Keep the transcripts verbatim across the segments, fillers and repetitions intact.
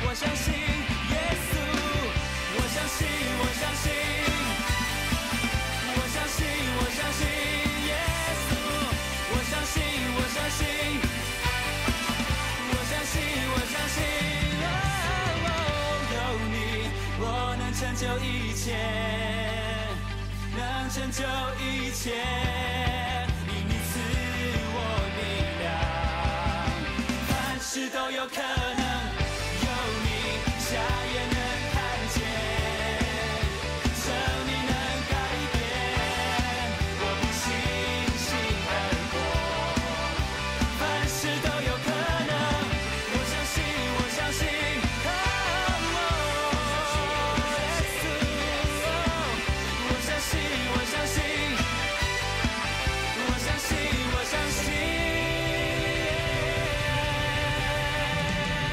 我相信耶稣，我相信，我相信，我相信，我相信耶稣，我相信，我相信，我相信，我相信，哦，有你，我能成就一切，能成就一切，因你赐我力量，凡事都有可能，有你，瞎眼能看见，生命能改变，我凭信心而活，凡事都有可能，我相信，我相信，哦，耶稣，我相信，我相信，我相信，我相信。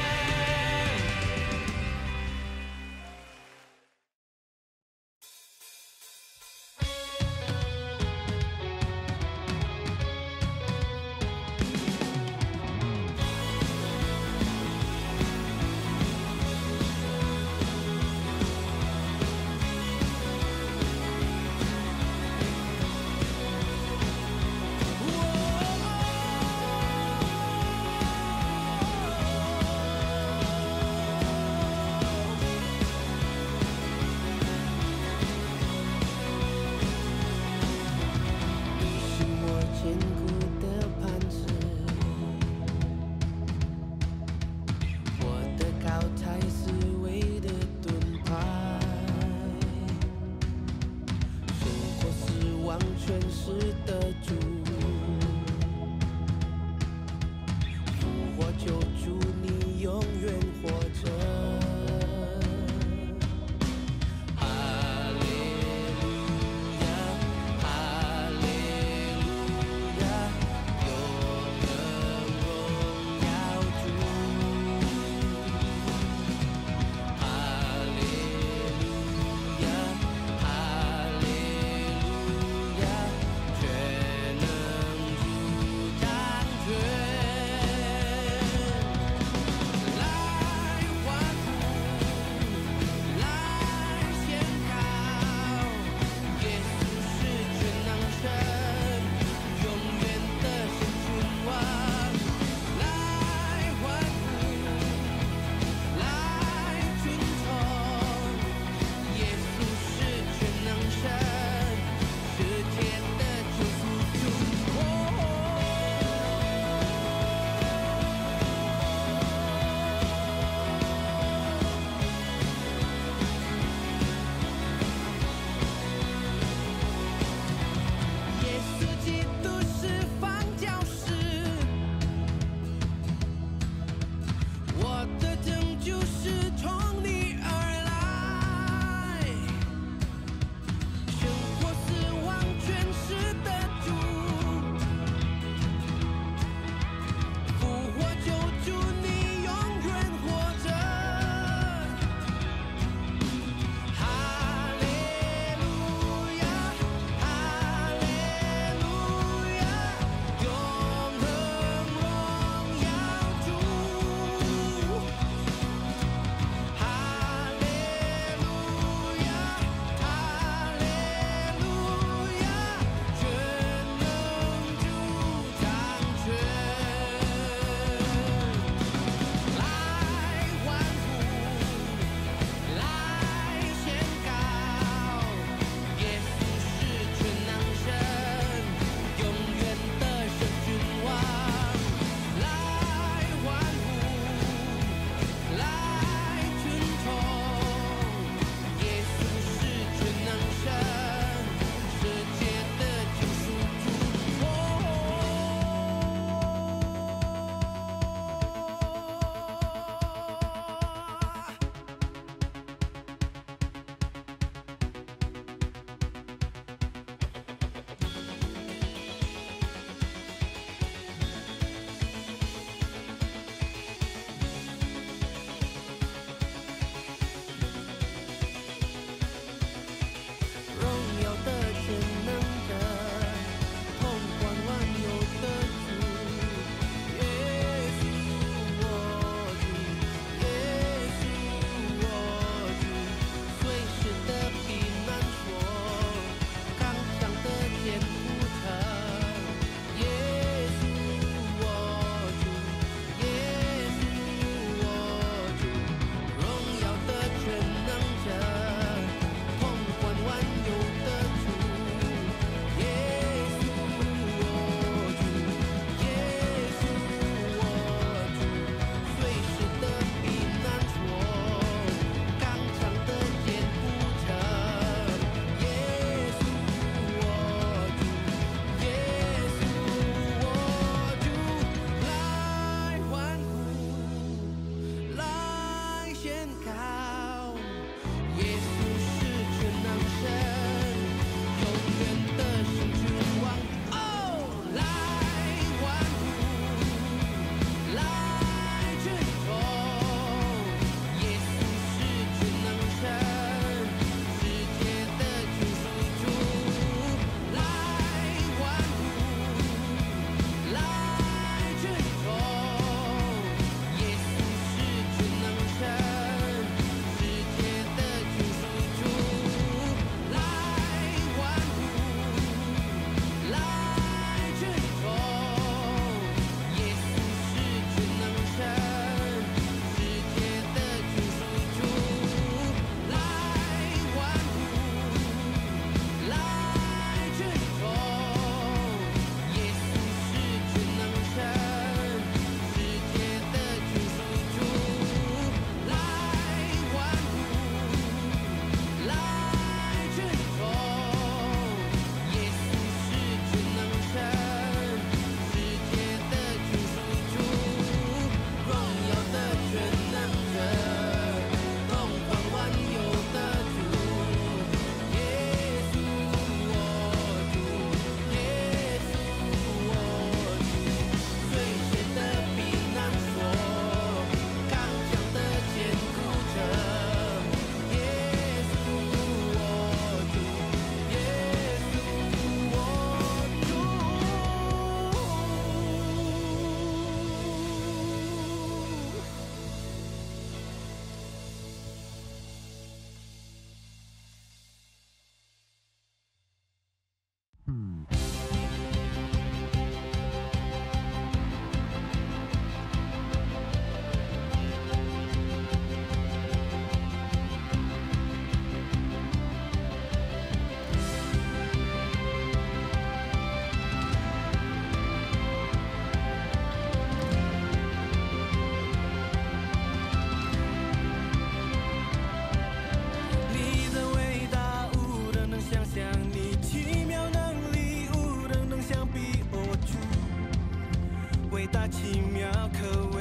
奇妙可畏，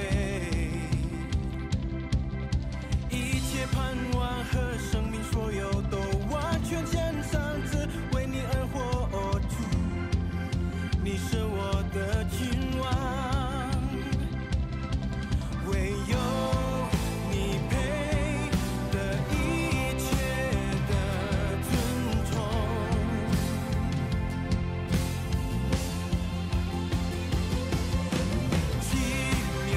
一切盼望和生命所有都完全献上，只为你而活。主，你是我的君王，唯有你配得一切的尊崇。奇妙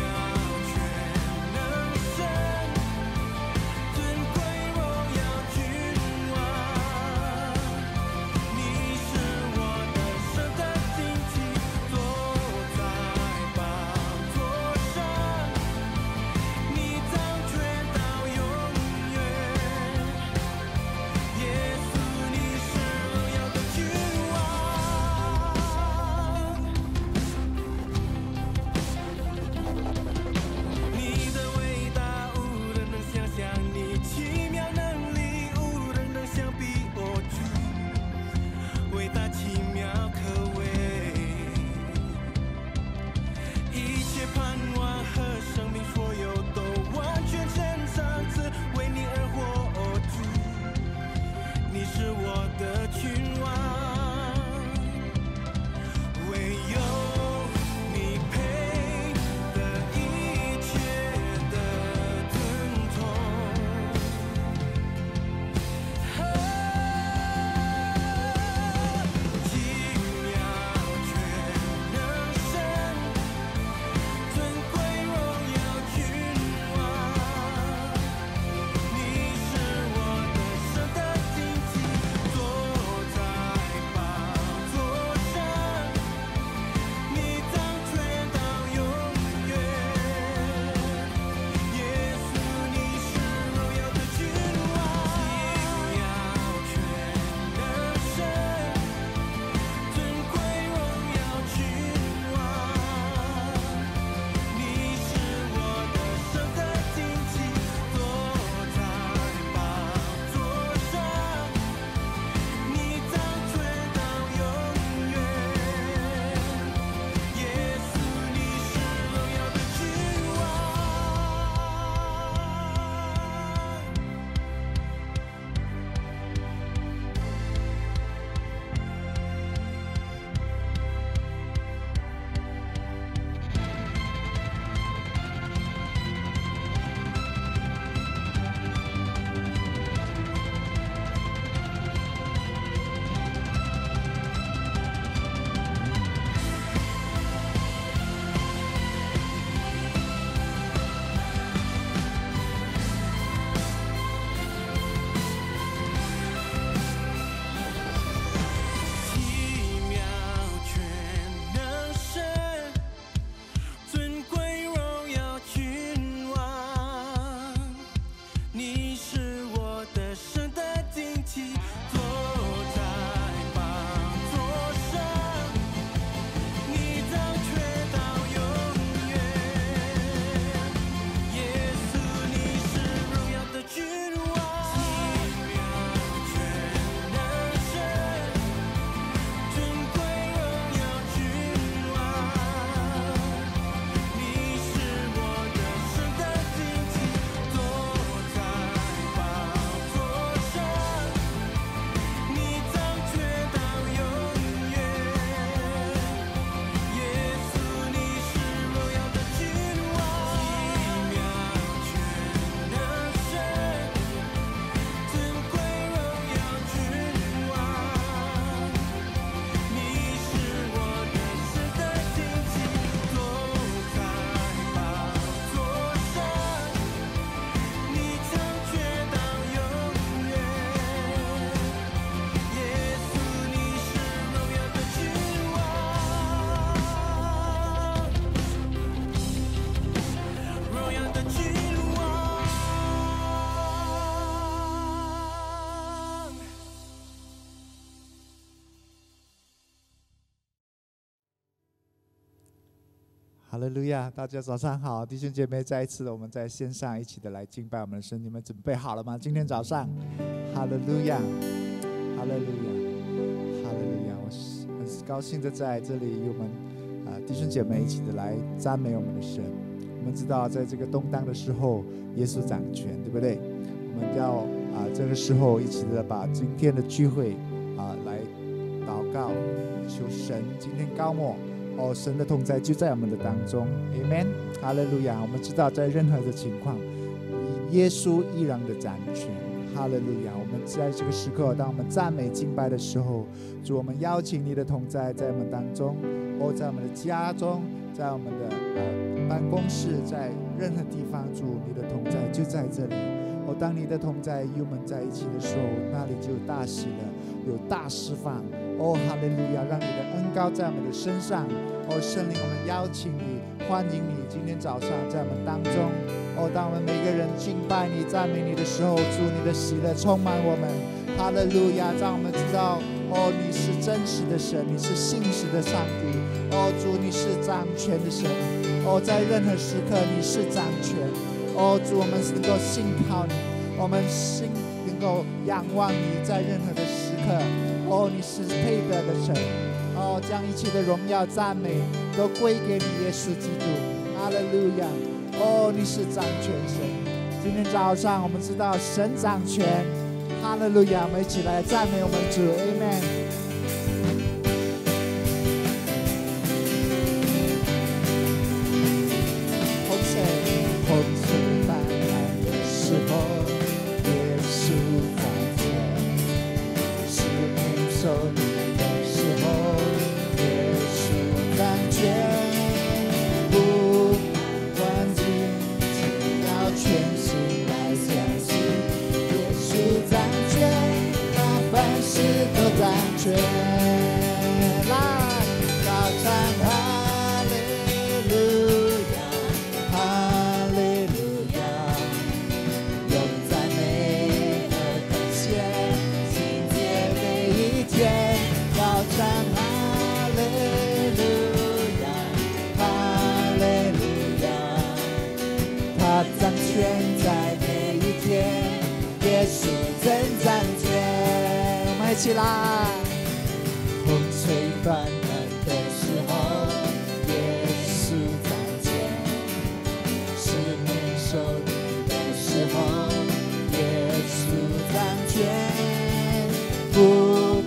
哈利路亚！大家早上好，弟兄姐妹，再一次的我们在线上一起的来敬拜我们的神，你们准备好了吗？今天早上，哈利路亚，哈利路亚，哈利路亚！我是很高兴的在这里与我们啊、呃、弟兄姐妹一起的来赞美我们的神。我们知道，在这个动荡的时候，耶稣掌权，对不对？我们要啊、呃、这个时候一起的把今天的聚会啊、呃、来祷告，求神今天高抹。哦，神的同在就在我们的当中 ，Amen， 哈利路亚！我们知道，在任何的情况，耶稣依然的掌权，哈利路亚！我们在这个时刻，当我们赞美敬拜的时候，主，我们邀请你的同在在我们当中，哦，在我们的家中，在我们的呃办公室，在任何地方，主，你的同在就在这里。哦，当你的同在与我们在一起的时候，那里就有大喜乐，有大释放。哦，哈利路亚！让你的恩膏在我们的身上。哦，圣灵，我们邀请你，欢迎你，今天早上在我们当中。哦，当我们每个人敬拜你、赞美你的时候，主，你的喜乐充满我们。哈利路亚！让我们知道，哦，你是真实的神，你是信实的上帝。哦，主，你是掌权的神。哦，在任何时刻你是掌权。哦，主，我们能够信靠你，我们心能够仰望你，在任何的时刻。哦，你是配得的神，哦，将一切的荣耀赞美都归给你，耶稣基督，哈利路亚！哦，你是掌权神。今天早上我们知道神掌权，哈利路亚！我们一起来赞美我们主 ，Amen。洪水，洪水泛滥的时候，耶稣掌权。受你的时候，耶稣掌权，不管境，只要全心来相信，耶稣掌权，他凡事都掌权。来，高唱哈利路亚，哈利路亚，用赞美和感谢。高唱哈利路亚，哈利路亚，他掌权在每一天，耶稣真掌权。我们一起来，风吹泛滥的时候，耶稣掌权；失眠受苦的时候，耶稣掌权。不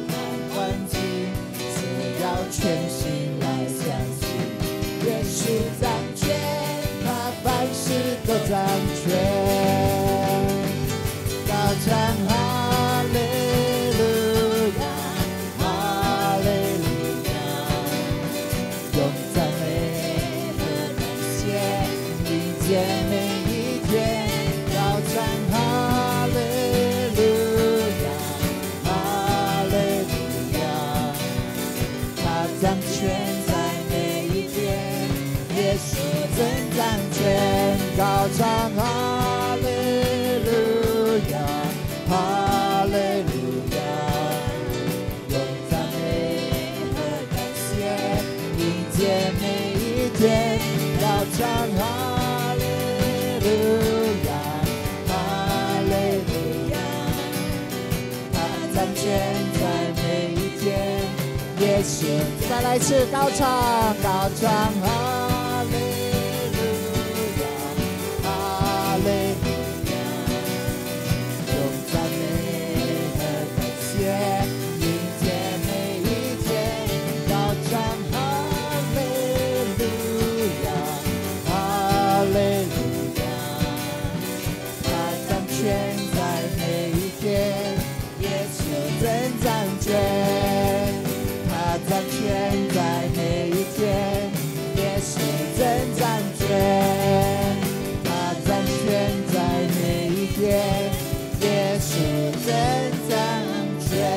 全心来相信，耶稣掌权，他凡事都掌权。高唱哈利路亚，哈利路亚，用赞美和感谢迎接每一天。高唱哈利路亚，哈利路亚。掌权在每一天，耶稣真掌权。高唱哈利路亚，哈利路亚，用赞美和感谢迎接每一天。高唱哈利路亚，哈利路亚，他掌权在每一天。耶稣，再来一次高唱，高唱哈利路亚，哈利路亚，用赞美和感谢迎接每一天。高唱哈利路亚，哈利路亚，他掌权在每一天，耶稣真掌权。他掌权在每一天，耶稣真掌权。他掌权在每一天，耶稣真掌权。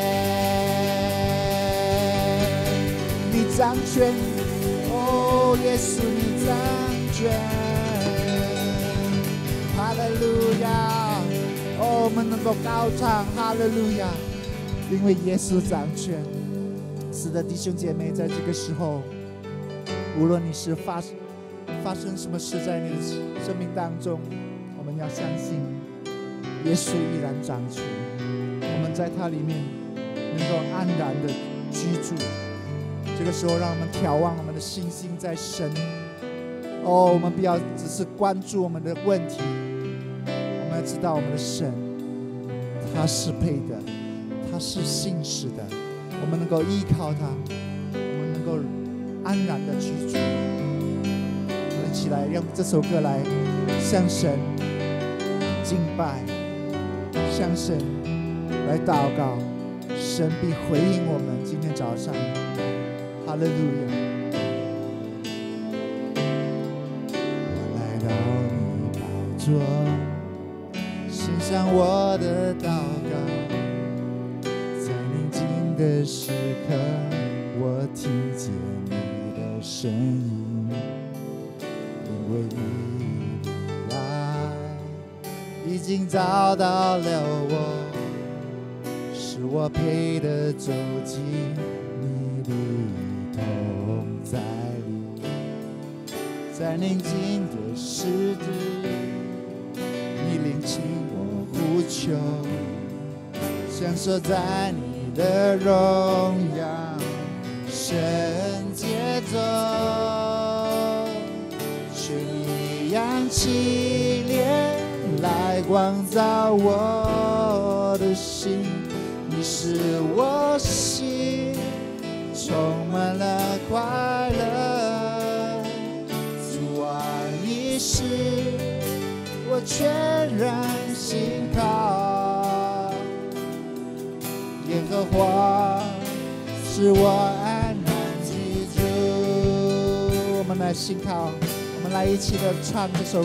你掌权，哦，耶稣你掌权。哈利路亚，哦，我们能够高唱哈利路亚，因为耶稣掌权。是的，弟兄姐妹，在这个时候， 无论你是发发生什么事在你的生命当中，我们要相信耶稣依然掌权，我们在他里面能够安然的居住。这个时候，让我们眺望我们的信心在神。哦，我们不要只是关注我们的问题，我们要知道我们的神，他是配的，他是信实的，我们能够依靠他，我们能够安然的居住。我们一起来用这首歌来向神敬拜，向神来祷告，神必回应我们。今天早上，哈利路亚！我来到你宝座，献上我的祷告，在宁静的时刻，我听见你的声音，因为你的爱已经找到了我，使我配得走进你的同在里，在宁静的时刻，你聆听我呼求，享受在你的荣耀圣洁中，求你扬起脸来光照我的心，你使我心充满了快乐，主啊，你是我全然信靠，耶和华使我安然居住。我们来信靠，我们来一起的唱这首歌。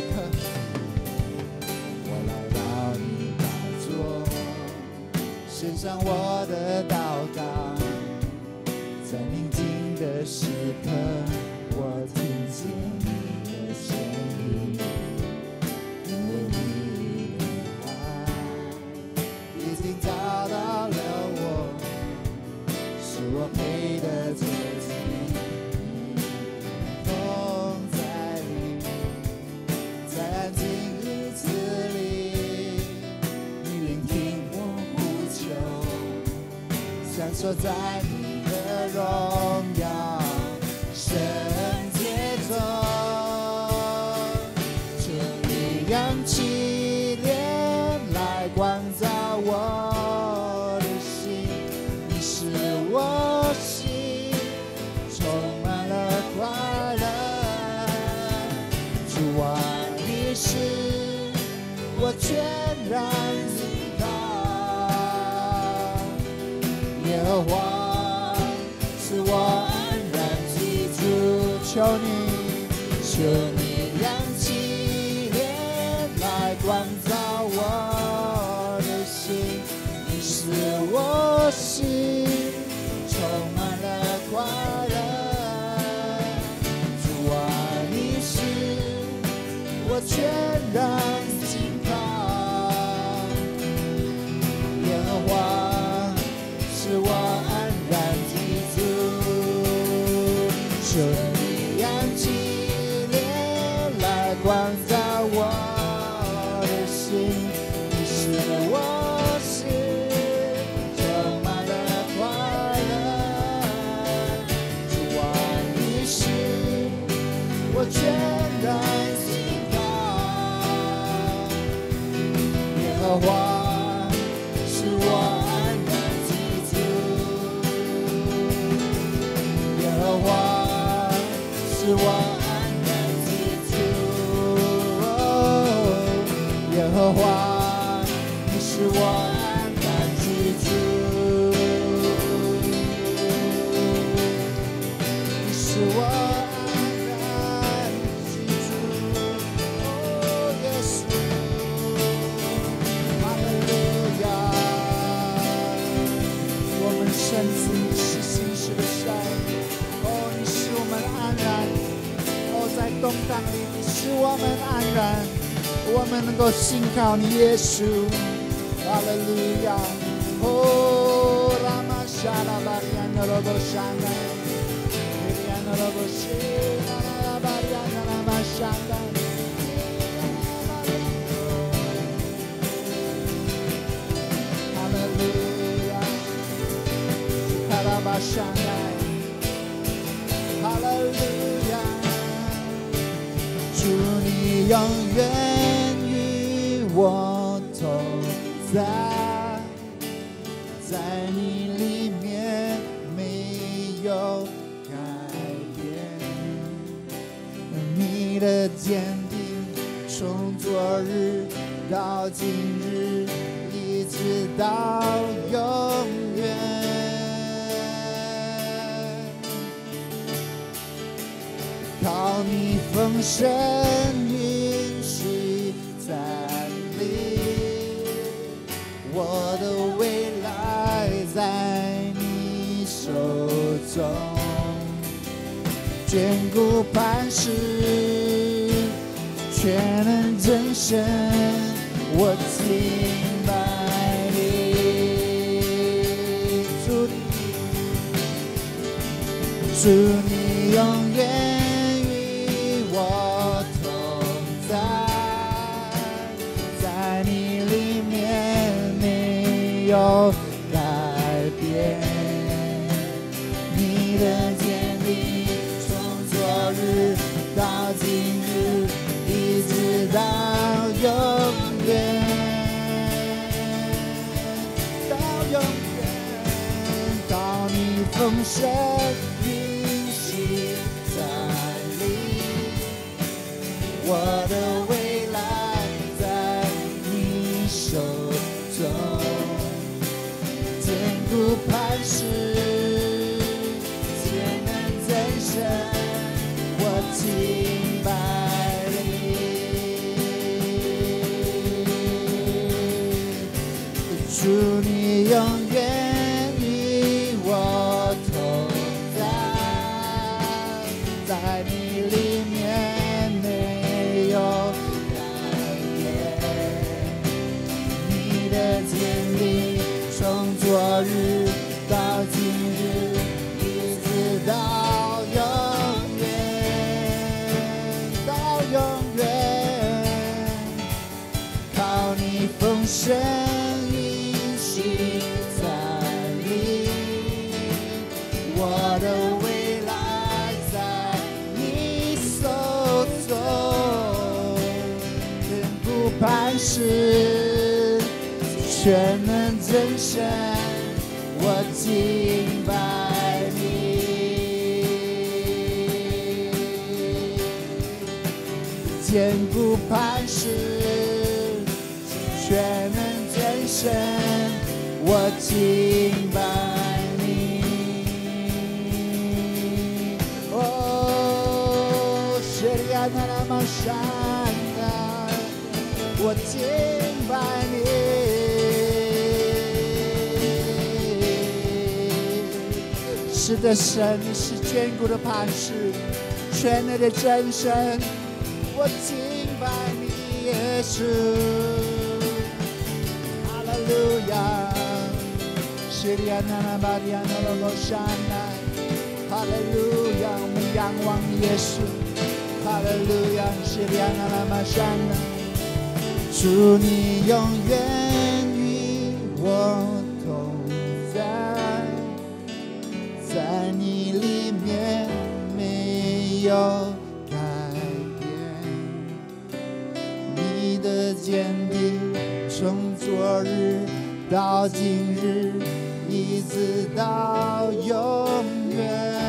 我来到你宝座，献上我的祷告，在宁静的时刻，我听见你的声音，因为你的爱已经找到了我，使我配得走进你同在里，在安静日子里，你聆听我呼求，享受在你的荣耀圣洁中，求你扬起脸来光照我的心，你使我心充满了快乐，主啊，你是我全然信靠，耶和华使我安然居住，求你，求你扬起脸来光照我的心，你使我心充满了快乐，主啊，你是我全然信靠，耶和华使我安然居住，求你扬起脸来光照我的心，你使我心充满了快乐，主啊，你是我全然信靠，耶和华使我安然居住，耶和华使我安然居住，哦，耶和华你使我安然居住，你使我安然居住，哦，耶稣，哈利路亚！我们神子你是信实的神，哦，你使我们安然，哦，在动荡里你使我们安然，我们能够信靠你耶稣，哈利路亚！哦，拉玛沙拉巴里安德罗波沙奈，里安德罗波西。 路亚！主你永远与我同在，在你里面没有改变，你的坚定从昨日到今日，一直到永远。靠你丰盛允许站立，我的未来在你手中，眷顾磐石，全能真神，我敬拜你。主你，主你永远与我同在，在你里面没有改变，你的坚定从昨日到今日，一直到永远，到永远，到你丰盛允许站立，我的未来在你手中，坚固磐石，全能真神，我敬拜你。主你永远与我同在，在你里面没有改变，你的坚定从昨日到今日，一直到永远，到永远，靠你丰盛允许站立，我的未来在你手中，坚固磐石，全能真神，我敬拜你。坚固磐石，全能真神，我敬拜你。哦，是呀，那那么山啊，我敬拜你。是的，神，你是眷顾的磐石，全能的真神，我敬拜你，耶稣。哈利路亚，是的，那那巴利亚那罗罗山呐，哈利路亚，我们仰望耶稣，哈利路亚，是的，那那巴山呐，主你永远与我同在，在你里面没有改变，你的坚定从昨日到今日，一直到永远。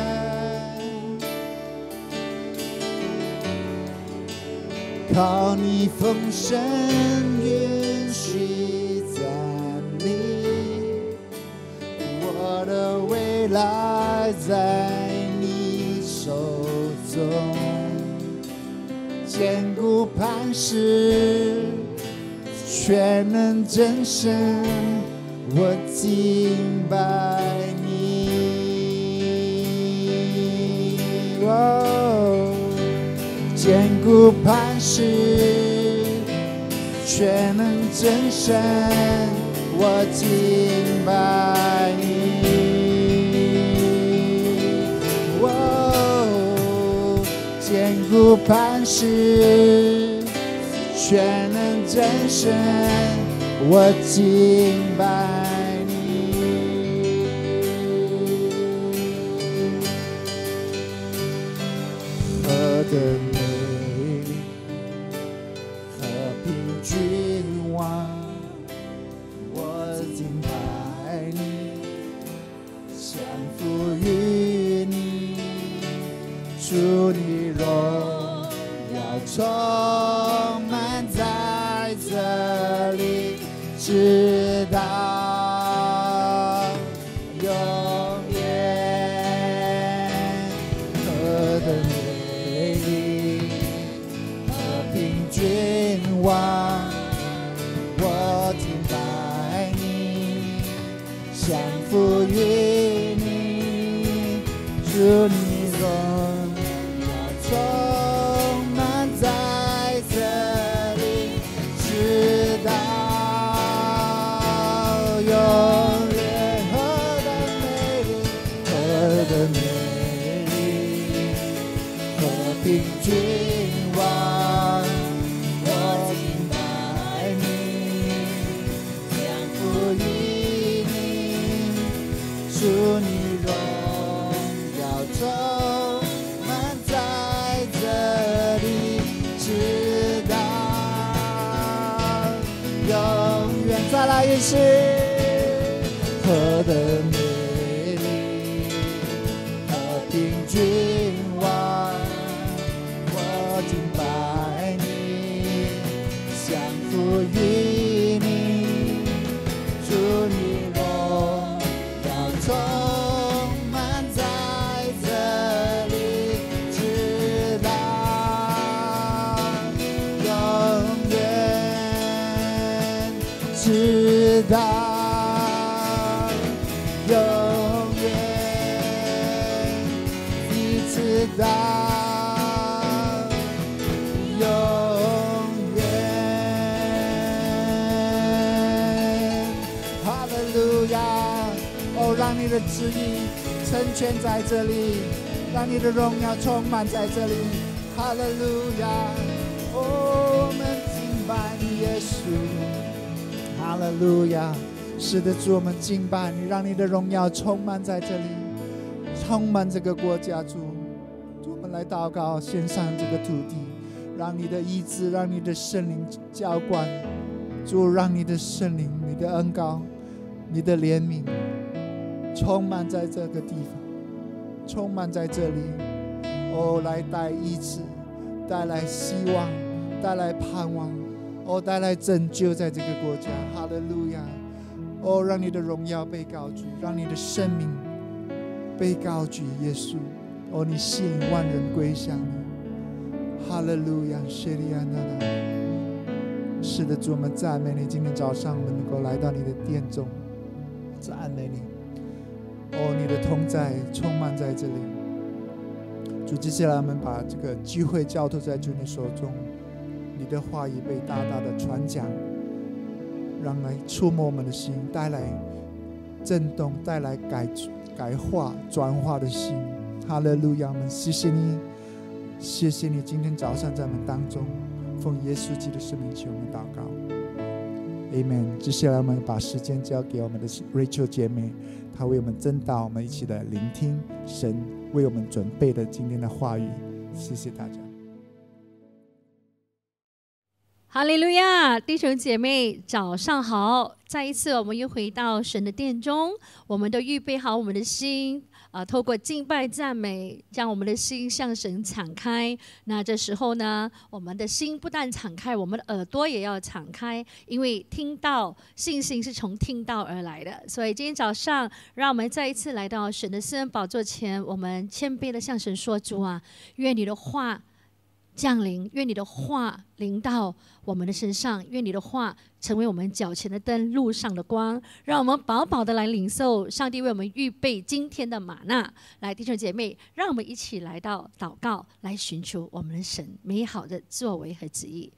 靠你丰盛允许站立，我的未来在你手中，坚固磐石，全能真神，我敬拜你。哦，坚固磐石，全能真神，我敬拜你。哦，坚固磐石，全能真神，我敬拜你。 的美丽，和平君王，我敬拜你，降服于你，主你荣耀充满在这里，直到永远。何等美丽，和平君王，我敬拜你，降服于你，主你荣耀充满在这里，直到永远。何等美丽，何等美丽，和平君王，我敬拜你，降服于你，主你荣耀充满在这里，直到永远。再来一次，何等美丽，和平君王，我敬拜你，降服于你，主你荣耀充满在这里，直到永远，直到永远，一直到永远。哈利路亚！哦，让你的旨意成全在这里，让你的荣耀充满在这里。哈利路亚！哦，我们敬拜你，耶稣。哈利路亚！是的，主，我们敬拜你，让你的荣耀充满在这里，充满这个国家。主，主，我们来祷告，献上这个土地，让你的医治，让你的圣灵浇灌。主，让你的圣灵、你的恩膏、你的怜悯充满在这个地方，充满在这里。哦，来带医治，带来希望，带来盼望，哦，带来拯救在这个国家。哈利路亚！哦，让你的荣耀被高举，让你的生命被高举，耶稣。哦，你吸引万人归向你。哈利路亚！谢利安娜拉。是的，主，我们赞美你。今天早上我们能够来到你的殿中，赞美你。哦，你的同在充满在这里。主，接下来我们把这个机会交托在主你手中，你的话语被大大的传讲，让来触摸我们的心，带来震动，带来改改化转化的心。哈利路亚！我们谢谢你，谢谢你今天早上在我们当中，奉耶稣基督的圣名求我们祷告 Amen。 接下来我们把时间交给我们的 Rachel 姐妹，她为我们真道，我们一起来聆听神为我们准备的今天的话语。谢谢大家。 哈利路亚，弟兄姐妹早上好，再一次我们又回到神的殿中，我们都预备好我们的心，呃，透过敬拜赞美，将我们的心向神敞开。那这时候呢，我们的心不但敞开，我们的耳朵也要敞开，因为听到信心是从听到而来的。所以今天早上，让我们再一次来到神的施恩宝座前，我们谦卑的向神说：主啊，愿你的话降临，愿你的话临到我们的身上，愿你的话成为我们脚前的灯，路上的光，让我们饱饱的来领受上帝为我们预备今天的玛纳。来，弟兄姐妹，让我们一起来到祷告，来寻求我们的神美好的作为和旨意。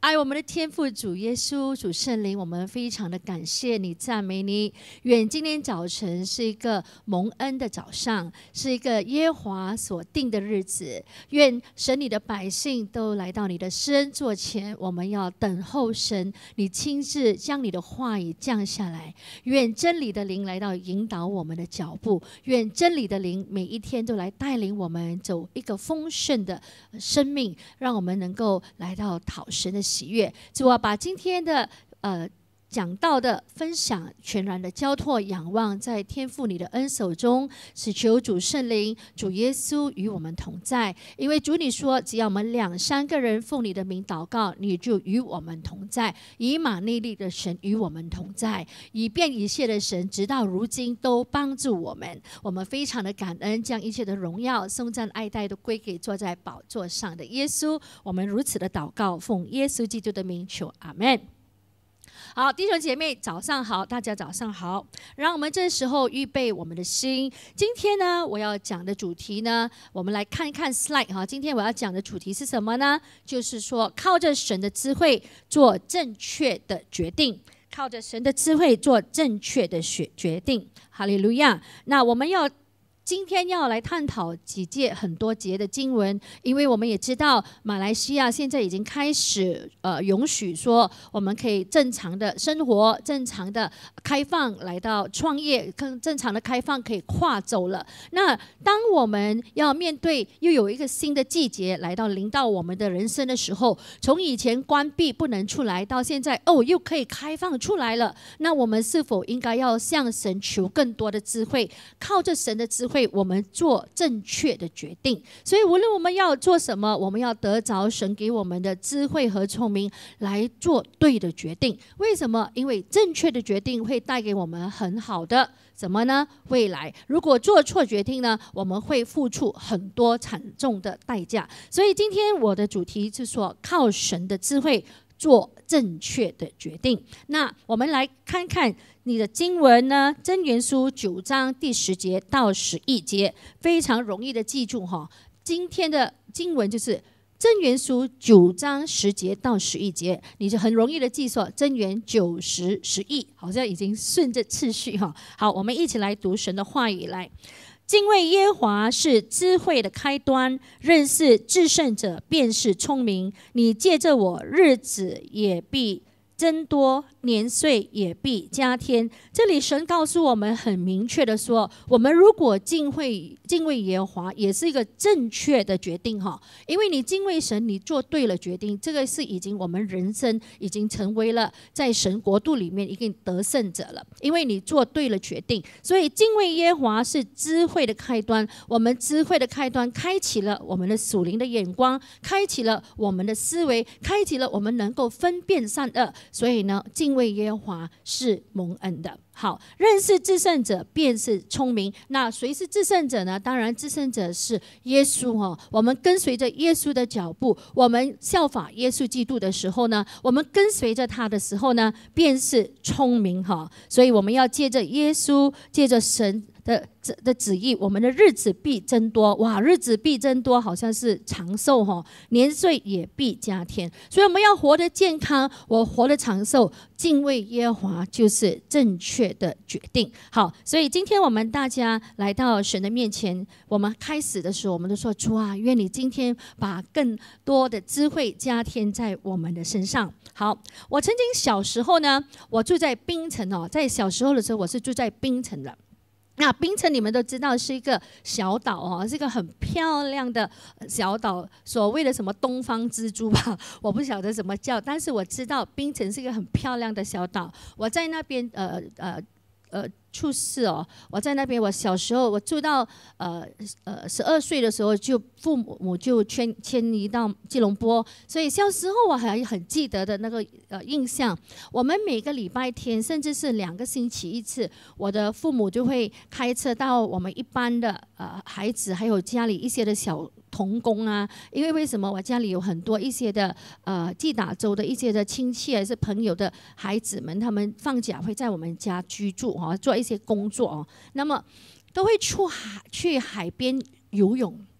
爱我们的天父主耶稣主圣灵，我们非常的感谢你，赞美你。愿今天早晨是一个蒙恩的早上，是一个耶和华所定的日子。愿神你的百姓都来到你的施恩座前，我们要等候神，你亲自将你的话语降下来。愿真理的灵来到引导我们的脚步，愿真理的灵每一天都来带领我们走一个丰盛的生命，让我们能够来到讨神的喜悦。主啊，把今天的呃讲道的分享全然的交托仰望在天父你的恩手中，只求主圣灵主耶稣与我们同在。因为主你说，只要我们两三个人奉你的名祷告，你就与我们同在。以马内利的神与我们同在，以便一切的神直到如今都帮助我们。我们非常的感恩，将一切的荣耀颂赞爱戴都归给坐在宝座上的耶稣。我们如此的祷告，奉耶稣基督的名求，阿们。好，弟兄姐妹早上好，大家早上好。让我们这时候预备我们的心。今天呢，我要讲的主题呢，我们来看一看 slide 哈。今天我要讲的主题是什么呢？就是说，靠着神的智慧做正确的决定。靠着神的智慧做正确的决定。哈利路亚。那我们要今天要来探讨几节很多节的经文，因为我们也知道马来西亚现在已经开始呃允许说我们可以正常的生活，正常的开放来到创业，更正常的开放可以跨州了。那当我们要面对又有一个新的季节来到临到我们的人生的时候，从以前关闭不能出来，到现在哦又可以开放出来了，那我们是否应该要向神求更多的智慧，靠着神的智慧我们做正确的决定。所以无论我们要做什么，我们要得着神给我们的智慧和聪明来做对的决定。为什么？因为正确的决定会带给我们很好的什么呢？未来。如果做错决定呢，我们会付出很多惨重的代价。所以今天我的主题是说，靠神的智慧做正确的决定。那我们来看看你的经文呢，箴言书九章第十节到十一节，非常容易的记住哈。今天的经文就是箴言书九章十节到十一节，你就很容易的记住箴言九十十一，好像已经顺着次序哈。好，我们一起来读神的话语来。敬畏耶和华是智慧的开端，认识至圣者便是聪明。你借着我，日子也必增多，年岁也必加添。这里神告诉我们很明确的说，我们如果敬畏敬畏耶和华，也是一个正确的决定哈。因为你敬畏神，你做对了决定，这个是已经我们人生已经成为了在神国度里面一个得胜者了。因为你做对了决定，所以敬畏耶和华是智慧的开端。我们智慧的开端，开启了我们的属灵的眼光，开启了我们的思维，开启了我们能够分辨善恶。所以呢，敬畏耶和华是蒙恩的。好，认识至圣者便是聪明。那谁是至圣者呢？当然至圣者是耶稣哦。我们跟随着耶稣的脚步，我们效法耶稣基督的时候呢，我们跟随着他的时候呢，便是聪明哈。所以我们要借着耶稣，借着神的的旨意，我们的日子必增多。哇，日子必增多，好像是长寿哈，年岁也必加添。所以我们要活得健康，我活得长寿，敬畏耶和华就是正确的决定。好，所以今天我们大家来到神的面前，我们开始的时候，我们都说主啊，愿你今天把更多的智慧加添在我们的身上。好，我曾经小时候呢，我住在槟城哦，在小时候的时候，我是住在槟城的。那槟城你们都知道是一个小岛哦，是一个很漂亮的小岛，所谓的什么东方之珠吧，我不晓得怎么叫，但是我知道槟城是一个很漂亮的小岛。我在那边呃呃呃处事哦，我在那边，我小时候我住到呃呃十二岁的时候，就父母就迁迁移到吉隆坡，所以小时候我还很记得的那个呃印象。我们每个礼拜天，甚至是两个星期一次，我的父母就会开车到我们一般的呃孩子，还有家里一些的小童工啊，因为为什么我家里有很多一些的呃吉打州的一些的亲戚还是朋友的孩子们，他们放假会在我们家居住哈、哦，做一些工作哦，那么都会出海去海边游泳。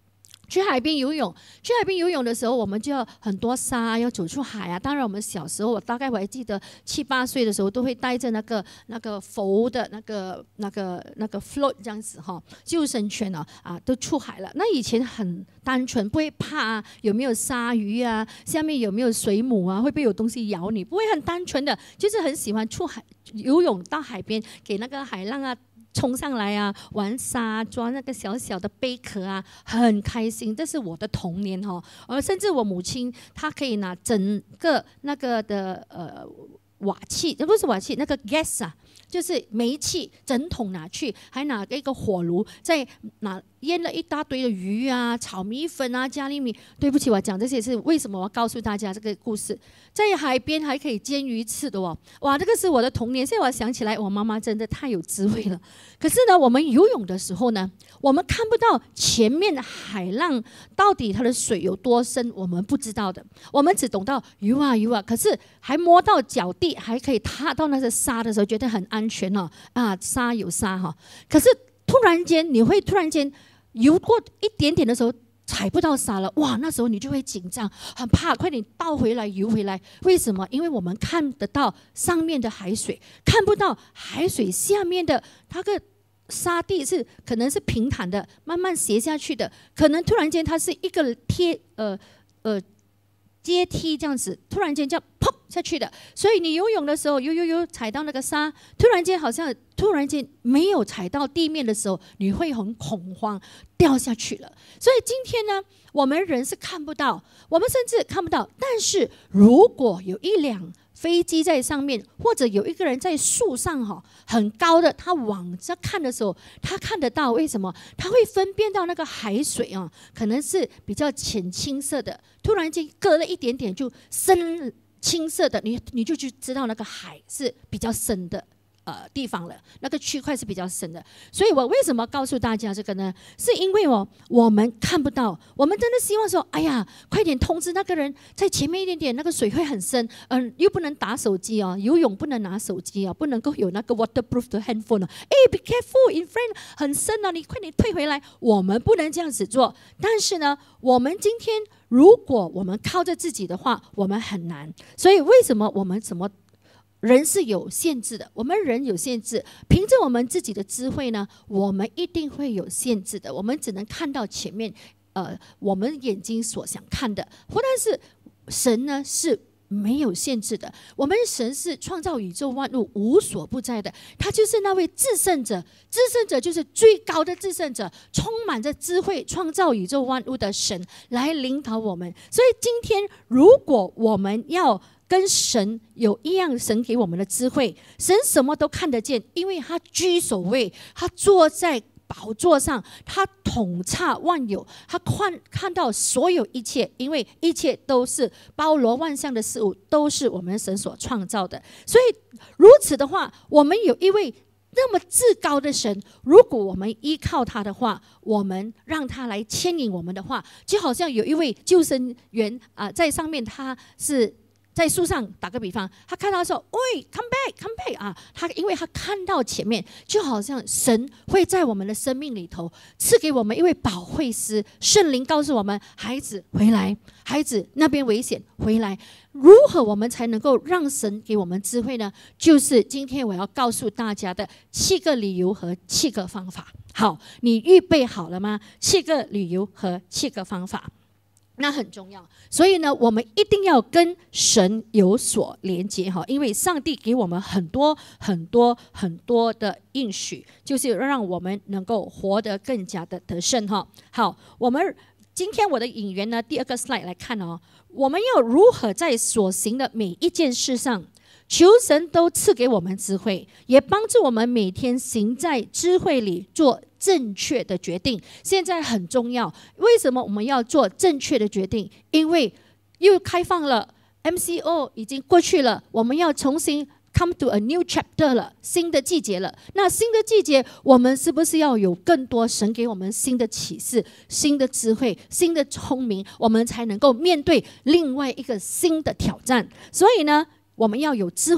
去海边游泳，去海边游泳的时候，我们就要很多沙，要走出海啊。当然，我们小时候，我大概我还记得七八岁的时候，都会带着那个那个浮的那个那个那个 float 这样子哈，救生圈啊啊，都出海了。那以前很单纯，不会怕啊，有没有鲨鱼啊，下面有没有水母啊，会不会有东西咬你，不会很单纯的，就是很喜欢出海游泳到海边，给那个海浪啊冲上来啊，玩沙，抓那个小小的贝壳啊，很开心。这是我的童年哈、哦。而甚至我母亲，她可以拿整个那个的呃瓦器，不是瓦器，那个 gas 啊，就是煤气，整桶拿去，还拿一个火炉，再拿腌了一大堆的鱼啊，炒米粉啊，加粒米。对不起，我讲这些是为什么？我要告诉大家这个故事，在海边还可以煎鱼翅的哦。哇，这个是我的童年。现在我想起来，我妈妈真的太有智慧了。可是呢，我们游泳的时候呢，我们看不到前面的海浪到底它的水有多深，我们不知道的。我们只懂到游啊游啊，可是还摸到脚地，还可以踏到那些沙的时候，觉得很安全哦。啊，沙有沙哈、哦，可是突然间你会突然间游过一点点的时候，踩不到沙了，哇！那时候你就会紧张，很怕，快点倒回来游回来。为什么？因为我们看得到上面的海水，看不到海水下面的那个沙地是可能是平坦的，慢慢斜下去的，可能突然间它是一个贴呃呃阶梯这样子，突然间这样砰下去的。所以你游泳的时候，游游游踩到那个沙，突然间好像突然间没有踩到地面的时候，你会很恐慌，掉下去了。所以今天呢，我们人是看不到，我们甚至看不到。但是如果有一辆飞机在上面，或者有一个人在树上哈，很高的，他往这看的时候，他看得到。为什么？他会分辨到那个海水啊，可能是比较浅青色的，突然间隔了一点点就深青色的，你你就去知道那个海是比较深的。呃，地方了，那个区块是比较深的，所以我为什么告诉大家这个呢？是因为哦，我们看不到，我们真的希望说，哎呀，快点通知那个人在前面一点点，那个水会很深，嗯、呃，又不能打手机哦，游泳不能拿手机哦，不能够有那个 waterproof 的 handphone 哦，哎 ，be careful in front 很深哦，你快点退回来，我们不能这样子做。但是呢，我们今天如果我们靠着自己的话，我们很难。所以为什么我们怎么？人是有限制的，我们人有限制，凭着我们自己的智慧呢，我们一定会有限制的。我们只能看到前面，呃，我们眼睛所想看的。或但是神呢是没有限制的，我们神是创造宇宙万物无所不在的，他就是那位至圣者，至圣者就是最高的至圣者，充满着智慧，创造宇宙万物的神来领导我们。所以今天如果我们要跟神有一样，神给我们的智慧，神什么都看得见，因为他居首位，他坐在宝座上，他统察万有，他看看到所有一切，因为一切都是包罗万象的事物，都是我们神所创造的。所以如此的话，我们有一位那么至高的神，如果我们依靠他的话，我们让他来牵引我们的话，就好像有一位救生员啊、呃，在上面，他是在树上，打个比方，他看到说，喂 ，come back，come back 啊，他因为他看到前面，就好像神会在我们的生命里头赐给我们一位保惠师，圣灵告诉我们，孩子回来，孩子那边危险，回来。如何我们才能够让神给我们智慧呢？就是今天我要告诉大家的七个理由和七个方法。好，你预备好了吗？七个理由和七个方法。那很重要，所以呢，我们一定要跟神有所连接哈，因为上帝给我们很多很多很多的应许，就是让我们能够活得更加的得胜哈。好，我们今天我的引言呢，第二个 slide 来看哦，我们要如何在所行的每一件事上，求神都赐给我们智慧，也帮助我们每天行在智慧里，做正确的决定。现在很重要，为什么我们要做正确的决定？因为又开放了 M C O 已经过去了，我们要重新 come to a new chapter 了，新的季节了。那新的季节，我们是不是要有更多神给我们新的启示、新的智慧、新的聪明，我们才能够面对另外一个新的挑战？所以呢，我们要有智慧，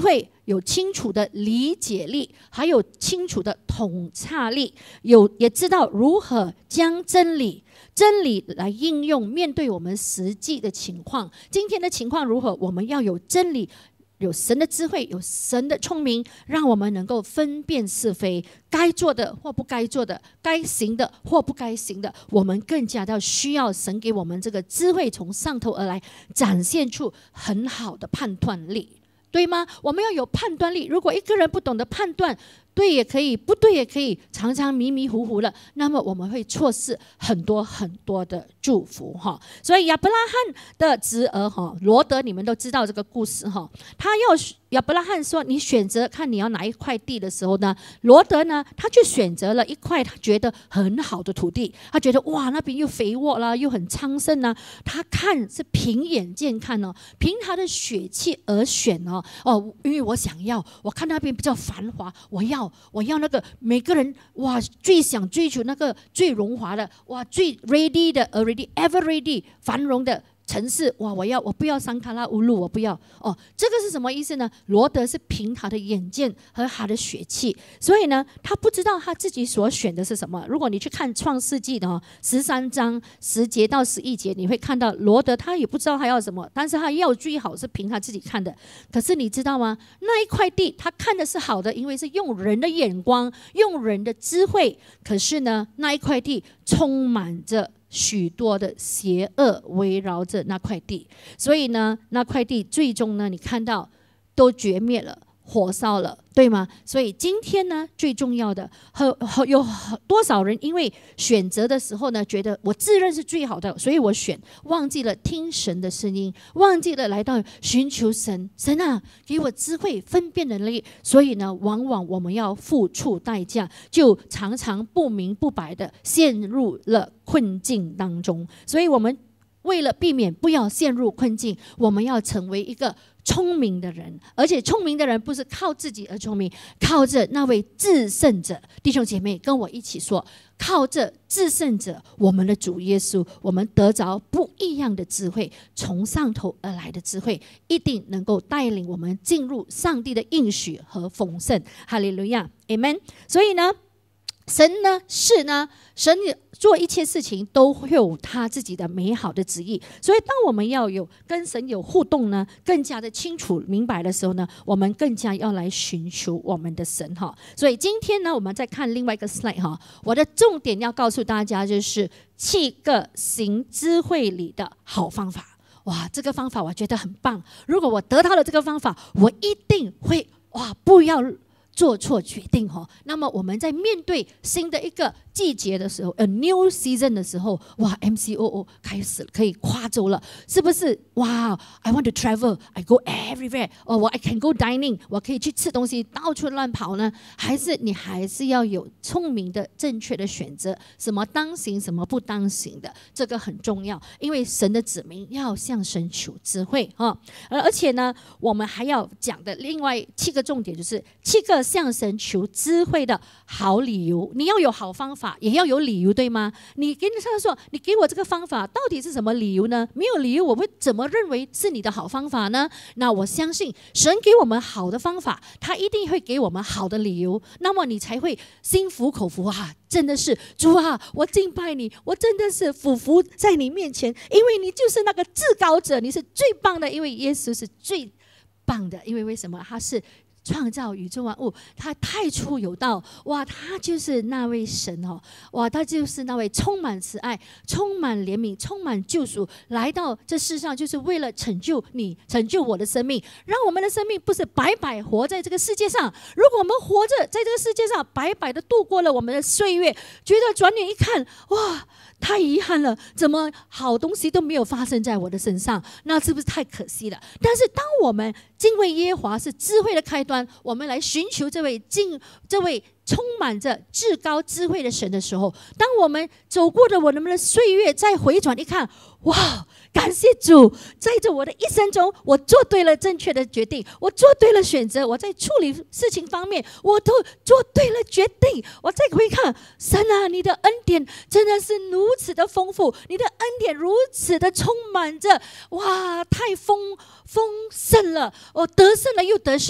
有清楚的理解力，还有清楚的统察力，有也知道如何将真理真理来应用，面对我们实际的情况。今天的情况如何，我们要有真理，有神的智慧，有神的聪明，让我们能够分辨是非，该做的或不该做的，该行的或不该行的，我们更加的需要神给我们这个智慧，从上头而来，展现出很好的判断力，对吗？我们要有判断力。如果一个人不懂得判断，对也可以，不对也可以，常常迷迷糊糊了，那么我们会错失很多很多的祝福哈。所以亚伯拉罕的侄儿哈罗德，你们都知道这个故事哈。他要亚伯拉罕说，你选择看你要哪一块地的时候呢，罗德呢他就选择了一块他觉得很好的土地，他觉得哇那边又肥沃啦，又很昌盛啊，他看是凭眼见看哦，凭他的血气而选哦哦，因为我想要，我看那边比较繁华，我要。我要那个每个人哇最想追求那个最荣华的哇最 ready 的 already ever ready 繁荣的城市哇！我要我不要桑卡拉乌路，我不要哦。这个是什么意思呢？罗德是凭他的眼见和他的血气，所以呢，他不知道他自己所选的是什么。如果你去看创世纪的哦十三章十节到十一节，你会看到罗德他也不知道他要什么，但是他要最好是凭他自己看的。可是你知道吗？那一块地他看的是好的，因为是用人的眼光，用人的智慧。可是呢，那一块地充满着许多的邪恶围绕着那块地，所以呢，那块地最终呢，你看到都绝灭了，火烧了，对吗？所以今天呢，最重要的，有多少人因为选择的时候呢，觉得我自认是最好的，所以我选，忘记了听神的声音，忘记了来到寻求神，神啊，给我智慧分辨能力。所以呢，往往我们要付出代价，就常常不明不白的陷入了困境当中。所以我们为了避免不要陷入困境，我们要成为一个聪明的人，而且聪明的人不是靠自己而聪明，靠着那位至圣者。弟兄姐妹跟我一起说，靠着至圣者，我们的主耶稣，我们得着不一样的智慧，从上头而来的智慧，一定能够带领我们进入上帝的应许和丰盛。哈利路亚 Amen。 所以呢，神呢是呢，神做一切事情都会有他自己的美好的旨意。所以当我们要有跟神有互动呢，更加的清楚明白的时候呢，我们更加要来寻求我们的神哈。所以今天呢，我们再看另外一个 slide 哈，我的重点要告诉大家就是七个行智慧里的好方法。哇，这个方法我觉得很棒，如果我得到了这个方法，我一定会哇不要做错决定哈。那么我们在面对新的一个季节的时候 ，a new season 的时候，哇 ，M C O O 开始可以跨州了，是不是？哇 ，I want to travel, I go everywhere， 哦，我 I can go dining， 我可以去吃东西，到处乱跑呢？还是你还是要有聪明的、正确的选择，什么当行，什么不当行的，这个很重要，因为神的子民要向神求智慧哈。而且呢，我们还要讲的另外七个重点就是七个向神求智慧的好理由。你要有好方法，也要有理由，对吗？你跟他说，你给我这个方法到底是什么理由呢？没有理由，我会怎么认为是你的好方法呢？那我相信神给我们好的方法，他一定会给我们好的理由，那么你才会心服口服啊！真的是主啊，我敬拜你，我真的是俯伏在你面前，因为你就是那个至高者，你是最棒的，因为耶稣是最棒的，因为为什么？他是创造宇宙万物，他太初有道，哇，他就是那位神哦，哇，他就是那位充满慈爱、充满怜悯、充满救赎，来到这世上就是为了拯救你、拯救我的生命，让我们的生命不是白白活在这个世界上。如果我们活着在这个世界上，白白的度过了我们的岁月，觉得转眼一看，哇，太遗憾了，怎么好东西都没有发生在我的身上，那是不是太可惜了？但是当我们敬畏耶和华是智慧的开端，我们来寻求这位敬这位充满着至高智慧的神的时候，当我们走过的我们的岁月再回转一看，哇，感谢主，在这我的一生中，我做对了正确的决定，我做对了选择，我在处理事情方面我都做对了决定。我再回看，神啊，你的恩典真的是如此的丰富，你的恩典如此的充满着，哇，太丰丰盛了，我得胜了又得胜。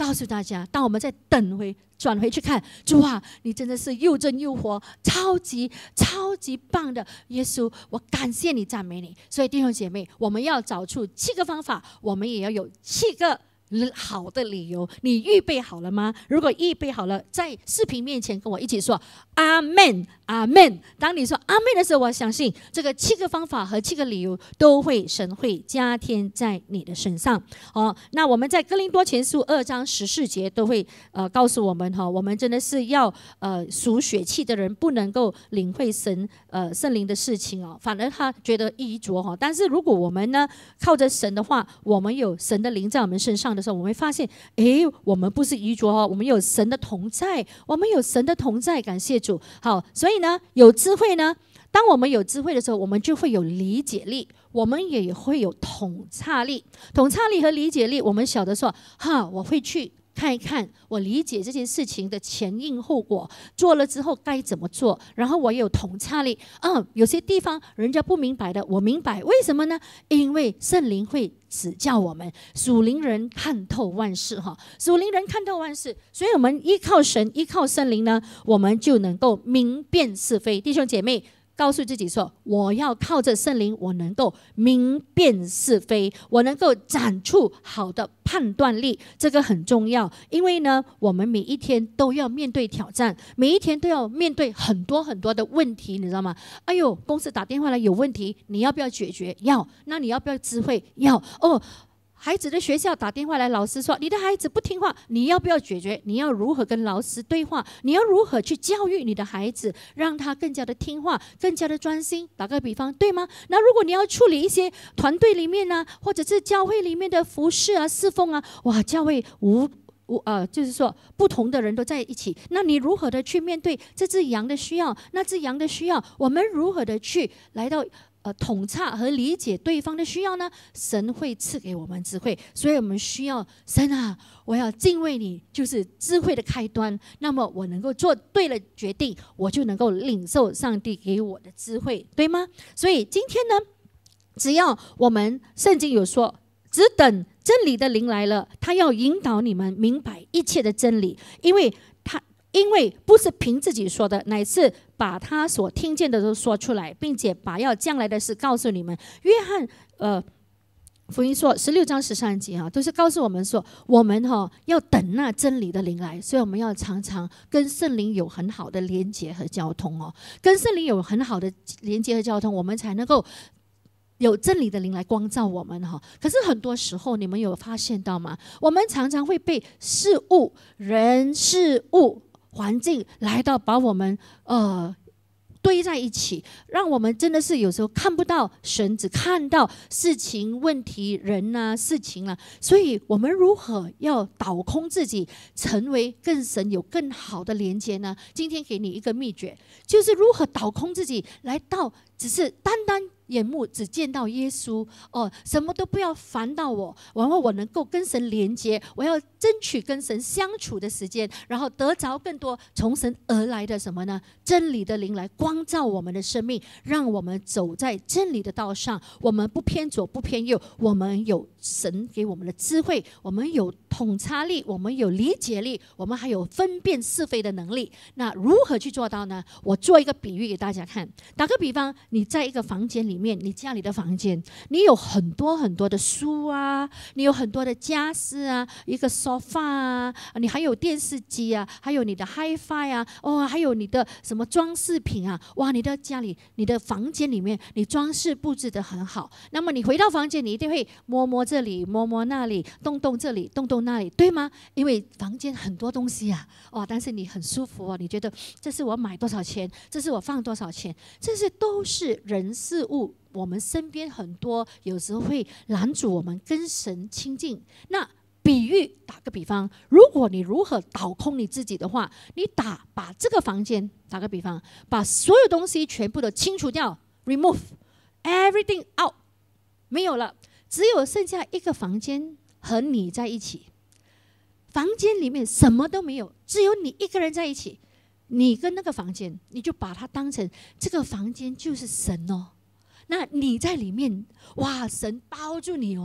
告诉大家，当我们再等回转回去看，主啊，你真的是又真又活，超级超级棒的耶稣，我感谢你，赞美你。所以弟兄姐妹，我们要找出七个方法，我们也要有七个好的理由。你预备好了吗？如果预备好了，在视频面前跟我一起说阿们，阿们。当你说阿们的时候，我相信这个七个方法和七个理由都会神会加添在你的身上。哦，那我们在哥林多前书二章十四节都会呃告诉我们哈、哦，我们真的是要呃属血气的人不能够领会神呃圣灵的事情哦，反而他觉得愚拙哈、哦。但是如果我们呢靠着神的话，我们有神的灵在我们身上的时候，我们会发现，诶，我们不是愚拙哦，我们有神的同在，我们有神的同在，感谢主。好，所以呢，有智慧呢，当我们有智慧的时候，我们就会有理解力，我们也会有统察力。统察力和理解力，我们晓得说，哈，我会去看一看，我理解这件事情的前因后果，做了之后该怎么做，然后我也有统察力。嗯，有些地方人家不明白的，我明白，为什么呢？因为圣灵会指教我们，属灵人看透万事哈，属灵人看透万事，所以我们依靠神，依靠圣灵呢，我们就能够明辨是非。弟兄姐妹，告诉自己说，我要靠着圣灵，我能够明辨是非，我能够展出好的判断力，这个很重要。因为呢，我们每一天都要面对挑战，每一天都要面对很多很多的问题，你知道吗？哎呦，公司打电话来有问题，你要不要解决？要。那你要不要智慧？要。哦，孩子的学校打电话来，老师说你的孩子不听话，你要不要解决？你要如何跟老师对话？你要如何去教育你的孩子，让他更加的听话，更加的专心？打个比方，对吗？那如果你要处理一些团队里面呢、啊，或者是教会里面的服事啊、侍奉啊，哇，教会无无呃，就是说不同的人都在一起，那你如何的去面对这只羊的需要，那只羊的需要？我们如何的去来到？呃，统察和理解对方的需要呢？神会赐给我们智慧，所以我们需要神啊！我要敬畏你，就是智慧的开端。那么我能够做对了决定，我就能够领受上帝给我的智慧，对吗？所以今天呢，只要我们圣经有说，只等真理的灵来了，他要引导你们明白一切的真理，因为他。因为不是凭自己说的，乃是把他所听见的都说出来，并且把要将来的事告诉你们。约翰呃福音说十六章十三节啊，都是告诉我们说，我们哈、哦、要等那真理的灵来，所以我们要常常跟圣灵有很好的连结和交通哦，跟圣灵有很好的连结和交通，我们才能够有真理的灵来光照我们哈。可是很多时候，你们有发现到吗？我们常常会被事物、人、事物。环境来到把我们呃堆在一起，让我们真的是有时候看不到神，只看到事情、问题、人啊、事情啊。所以我们如何要倒空自己，成为跟神有更好的连接呢？今天给你一个秘诀，就是如何倒空自己，来到只是单单眼目只见到耶稣哦，什么都不要烦到我，然后我能够跟神连接，我要争取跟神相处的时间，然后得着更多从神而来的什么呢？真理的灵来光照我们的生命，让我们走在真理的道上，我们不偏左不偏右，我们有神给我们的智慧，我们有统察力，我们有理解力，我们还有分辨是非的能力。那如何去做到呢？我做一个比喻给大家看。打个比方，你在一个房间里面，你家里的房间，你有很多很多的书啊，你有很多的家私啊，一个 sofa 啊，你还有电视机啊，还有你的 hi-fi 啊，哦，还有你的什么装饰品啊，哇，你的家里、你的房间里面，你装饰布置得很好。那么你回到房间，你一定会摸摸这里，摸摸那里，动动这里，动动那里，对吗？因为房间很多东西啊，哦，但是你很舒服哦，你觉得这是我买多少钱，这是我放多少钱，这些都是人事物。我们身边很多有时候会拦阻我们跟神亲近。那比喻打个比方，如果你如何倒空你自己的话，你打把这个房间打个比方，把所有东西全部都清除掉 ，remove everything out， 没有了，只有剩下一个房间和你在一起。房间里面什么都没有，只有你一个人在一起。你跟那个房间，你就把它当成这个房间就是神哦。那你在里面，哇，神包住你哦，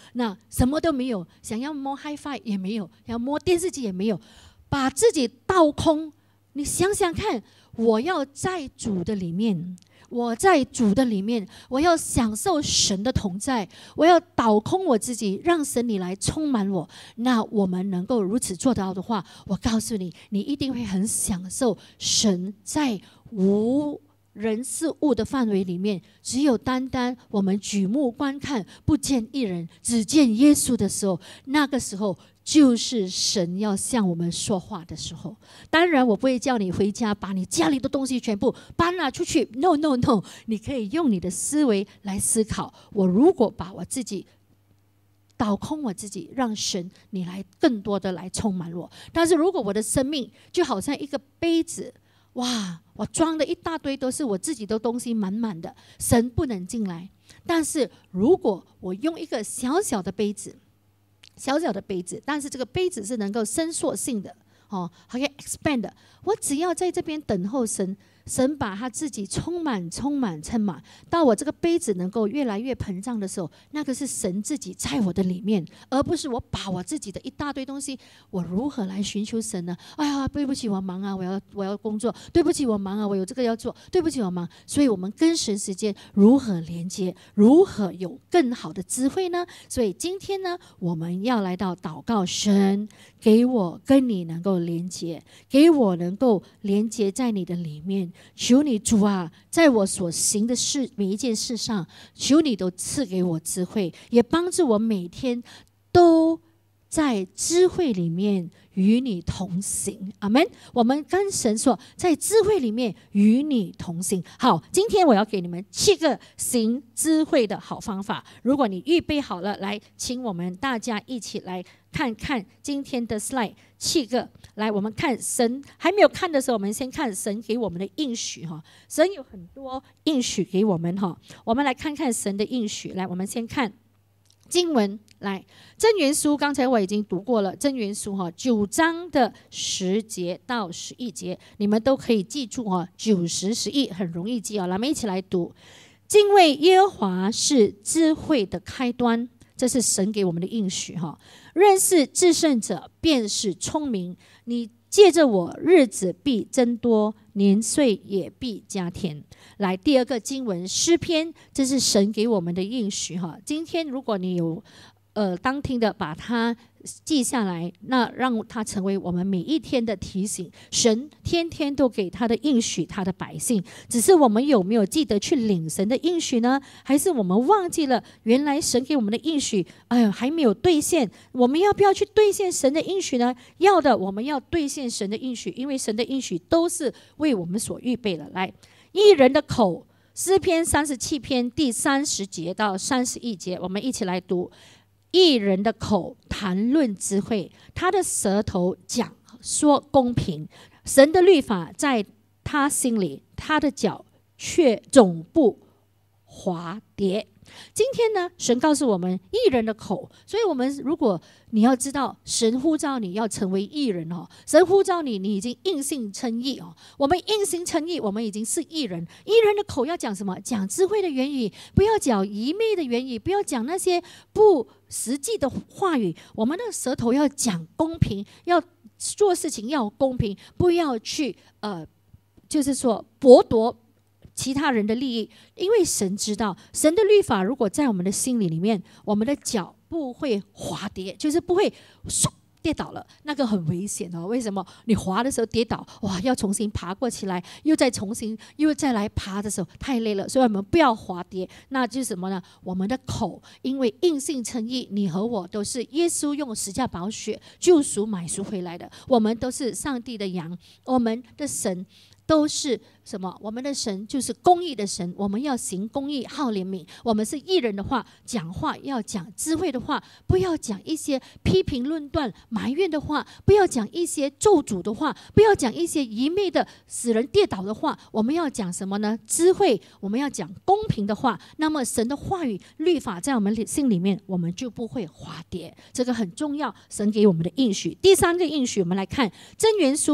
那什么都没有，想要摸 Hi-Fi 也没有，要摸电视机也没有，把自己倒空。你想想看，我要在主的里面，我在主的里面，我要享受神的同在，我要倒空我自己，让神你来充满我。那我们能够如此做到的话，我告诉你，你一定会很享受神在无人事物的范围里面，只有单单我们举目观看，不见一人，只见耶稣的时候，那个时候就是神要向我们说话的时候。当然我不会叫你回家把你家里的东西全部搬了出去， no no no， 你可以用你的思维来思考，我如果把我自己倒空我自己，让神你来更多的来充满我。但是如果我的生命就好像一个杯子，哇，我装的一大堆都是我自己的东西，满满的，神不能进来。但是如果我用一个小小的杯子，小小的杯子，但是这个杯子是能够伸缩性的哦，还可以 expand 的。我只要在这边等候神，神把他自己充满、充满、充满，到我这个杯子能够越来越膨胀的时候，那个是神自己在我的里面，而不是我把我自己的一大堆东西，我如何来寻求神呢？哎呀，对不起，我忙啊，我要我要工作，对不起，我忙啊，我有这个要做，对不起，我忙。所以我们跟神之间如何连接，如何有更好的智慧呢？所以今天呢，我们要来到祷告，神给我跟你能够连接，给我能够连接在你的里面。求你主啊，在我所行的事每一件事上，求你都赐给我智慧，也帮助我每天都在智慧里面与你同行。阿们。我们跟神说，在智慧里面与你同行。好，今天我要给你们七个行智慧的好方法。如果你预备好了，来，请我们大家一起来看看今天的 slide， 七个。来，我们看神还没有看的时候，我们先看神给我们的应许哈。神有很多应许给我们哈，我们来看看神的应许。来，我们先看经文。来，箴言书刚才我已经读过了，箴言书哈九章的十节到十一节，你们都可以记住哈，九十十一很容易记啊。咱们一起来读：敬畏耶和华是智慧的开端，这是神给我们的应许哈。认识至圣者便是聪明，你借着我日子必增多，年岁也必加添。来，第二个经文诗篇，这是神给我们的应许哈。今天如果你有呃，当听的把它记下来，那让它成为我们每一天的提醒。神天天都给他的应许他的百姓，只是我们有没有记得去领神的应许呢？还是我们忘记了原来神给我们的应许，哎呀，还没有兑现？我们要不要去兑现神的应许呢？要的，我们要兑现神的应许，因为神的应许都是为我们所预备的。来，义人的口，诗篇三十七篇第三十节到三十一节，我们一起来读。义人的口谈论智慧，他的舌头讲说公平。神的律法在他心里，他的脚却总不滑跌。今天呢，神告诉我们义人的口，所以我们如果你要知道，神呼召你要成为义人哦，神呼召你，你已经因信称义哦。我们因信称义，我们已经是义人。义人的口要讲什么？讲智慧的言语，不要讲愚昧的言语，不要讲那些不实际的话语。我们的舌头要讲公平，要做事情要公平，不要去呃，就是说剥夺其他人的利益，因为神知道，神的律法如果在我们的心里里面，我们的脚不会滑跌，就是不会嗖跌倒了，那个很危险哦。为什么？你滑的时候跌倒，哇，要重新爬过起来，又再重新又再来爬的时候太累了，所以我们不要滑跌。那就是什么呢？我们的口，因为因信称义，你和我都是耶稣用十架宝血救赎买赎回来的，我们都是上帝的羊，我们的神都是什么？我们的神就是公义的神，我们要行公义，好怜悯。我们是义人的话，讲话要讲智慧的话，不要讲一些批评论断埋怨的话，不要讲一些咒诅的话，不要讲一些愚昧的使人跌倒的话。我们要讲什么呢？智慧，我们要讲公平的话。那么神的话语律法在我们心里面，我们就不会滑跌，这个很重要，神给我们的应许。第三个应许，我们来看箴言书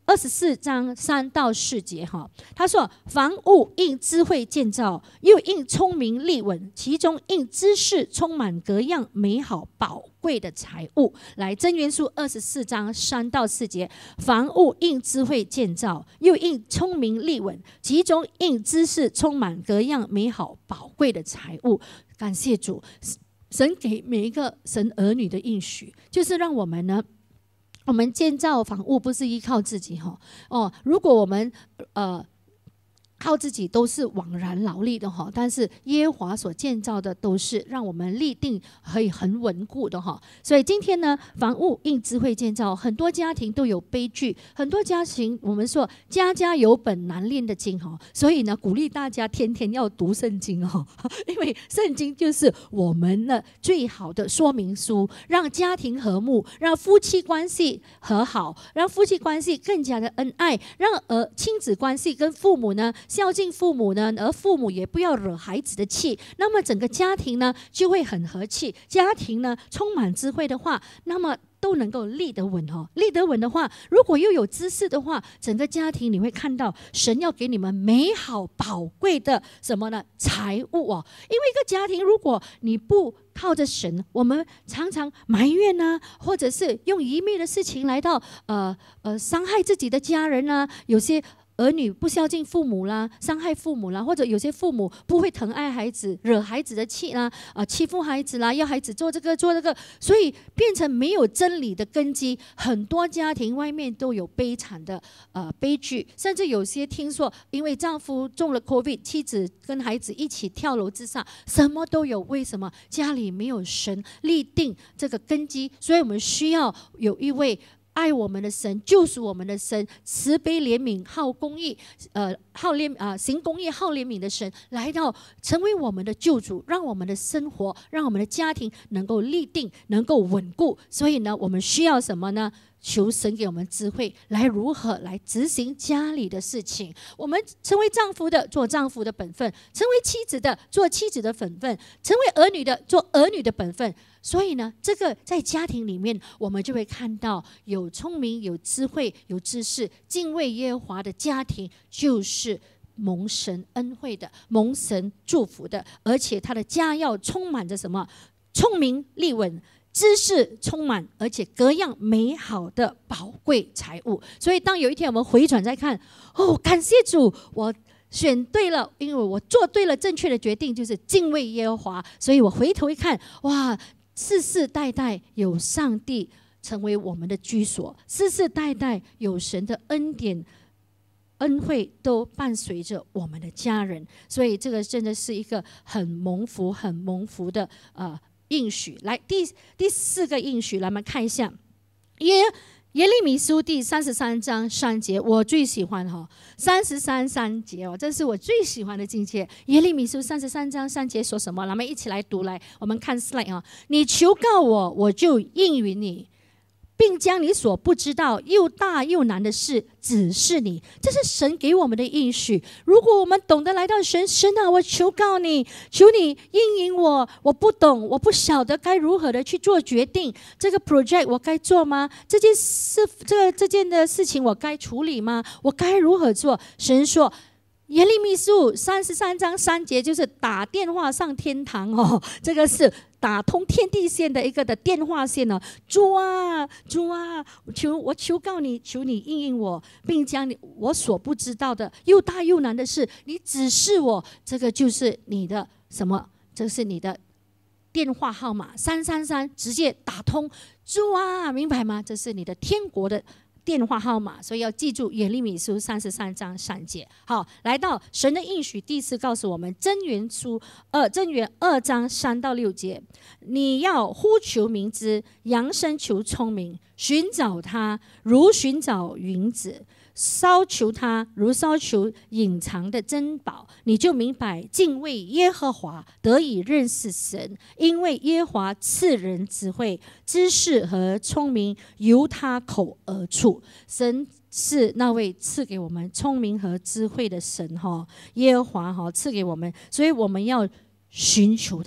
二十四章三到四节哈，他说：房屋因智慧建造，又因聪明立稳，其中因知识充满各样美好宝贵的财物。来，箴言书二十四章三到四节，房屋因智慧建造，又因聪明立稳，其中因知识充满各样美好宝贵的财物。感谢主，神给每一个神儿女的应许，就是让我们呢。我们建造房屋不是依靠自己哈哦，如果我们呃靠自己都是枉然劳力的哈，但是耶和华所建造的都是让我们立定可以很稳固的哈。所以今天呢，房屋因智慧建造，很多家庭都有悲剧，很多家庭我们说家家有本难念的经哈，所以呢，鼓励大家天天要读圣经哈，因为圣经就是我们的最好的说明书，让家庭和睦，让夫妻关系和好，让夫妻关系更加的恩爱，让儿亲子关系跟父母呢。孝敬父母呢，而父母也不要惹孩子的气，那么整个家庭呢就会很和气。家庭呢充满智慧的话，那么都能够立得稳哦。立得稳的话，如果又有知识的话，整个家庭你会看到神要给你们美好宝贵的什么呢？财物哦。因为一个家庭，如果你不靠着神，我们常常埋怨啊，或者是用愚昧的事情来到呃呃伤害自己的家人啊，有些。儿女不孝敬父母啦，伤害父母啦，或者有些父母不会疼爱孩子，惹孩子的气啦，啊，欺负孩子啦，要孩子做这个做这个，所以变成没有真理的根基。很多家庭外面都有悲惨的呃悲剧，甚至有些听说因为丈夫中了 COVID， 妻子跟孩子一起跳楼自杀，什么都有。为什么？家里没有神立定这个根基，所以我们需要有一位。爱我们的神，救赎我们的神，慈悲怜悯、好公义，呃，好怜啊、呃，行公义、好怜悯的神，来到成为我们的救主，让我们的生活，让我们的家庭能够立定，能够稳固。所以呢，我们需要什么呢？求神给我们智慧，来如何来执行家里的事情。我们成为丈夫的，做丈夫的本分；成为妻子的，做妻子的本分；成为儿女的，做儿女的本分。所以呢，这个在家庭里面，我们就会看到有聪明、有智慧、有知识、敬畏耶和华的家庭，就是蒙神恩惠的、蒙神祝福的，而且他的家要充满着什么？聪明立稳。知识充满，而且各样美好的宝贵财物。所以当有一天我们回转再看，哦，感谢主，我选对了，因为我做对了正确的决定，就是敬畏耶和华。所以我回头一看，哇，世世代代有上帝成为我们的居所，世世代代有神的恩典恩惠都伴随着我们的家人。所以这个真的是一个很蒙福很蒙福的呃应许。来，第第四个应许，来我们看一下耶耶利米书第三十三章三节，我最喜欢哈，三十三三节哦，这是我最喜欢的境界。耶利米书三十三章三节说什么？咱们一起来读，来，我们看 slide 啊，你求告我，我就应允你。并将你所不知道又大又难的事指示你，这是神给我们的应许。如果我们懂得来到神，神啊，我求告你，求你应允我。我不懂，我不晓得该如何的去做决定。这个 project 我该做吗？这件事，这个这件的事情我该处理吗？我该如何做？神说。耶利米书三十三章三节就是打电话上天堂哦，这个是打通天地线的一个的电话线哦。主啊，主啊，求我求告你，求你应允我，并将你我所不知道的又大又难的事，你指示我。这个就是你的什么？这是你的电话号码三三三，直接打通。主啊，明白吗？这是你的天国的电话号码，所以要记住耶利米书三十三章三节。好，来到神的应许，第四告诉我们箴言书二箴言二章三到六节，你要呼求明知，扬声求聪明，寻找他如寻找云子，烧求他如烧求隐藏的珍宝，你就明白敬畏耶和华，得以认识神。因为耶和华赐人智慧、知识和聪明，由他口而出。神是那位赐给我们聪明和智慧的神哈，耶和华哈赐给我们，所以我们要寻求他。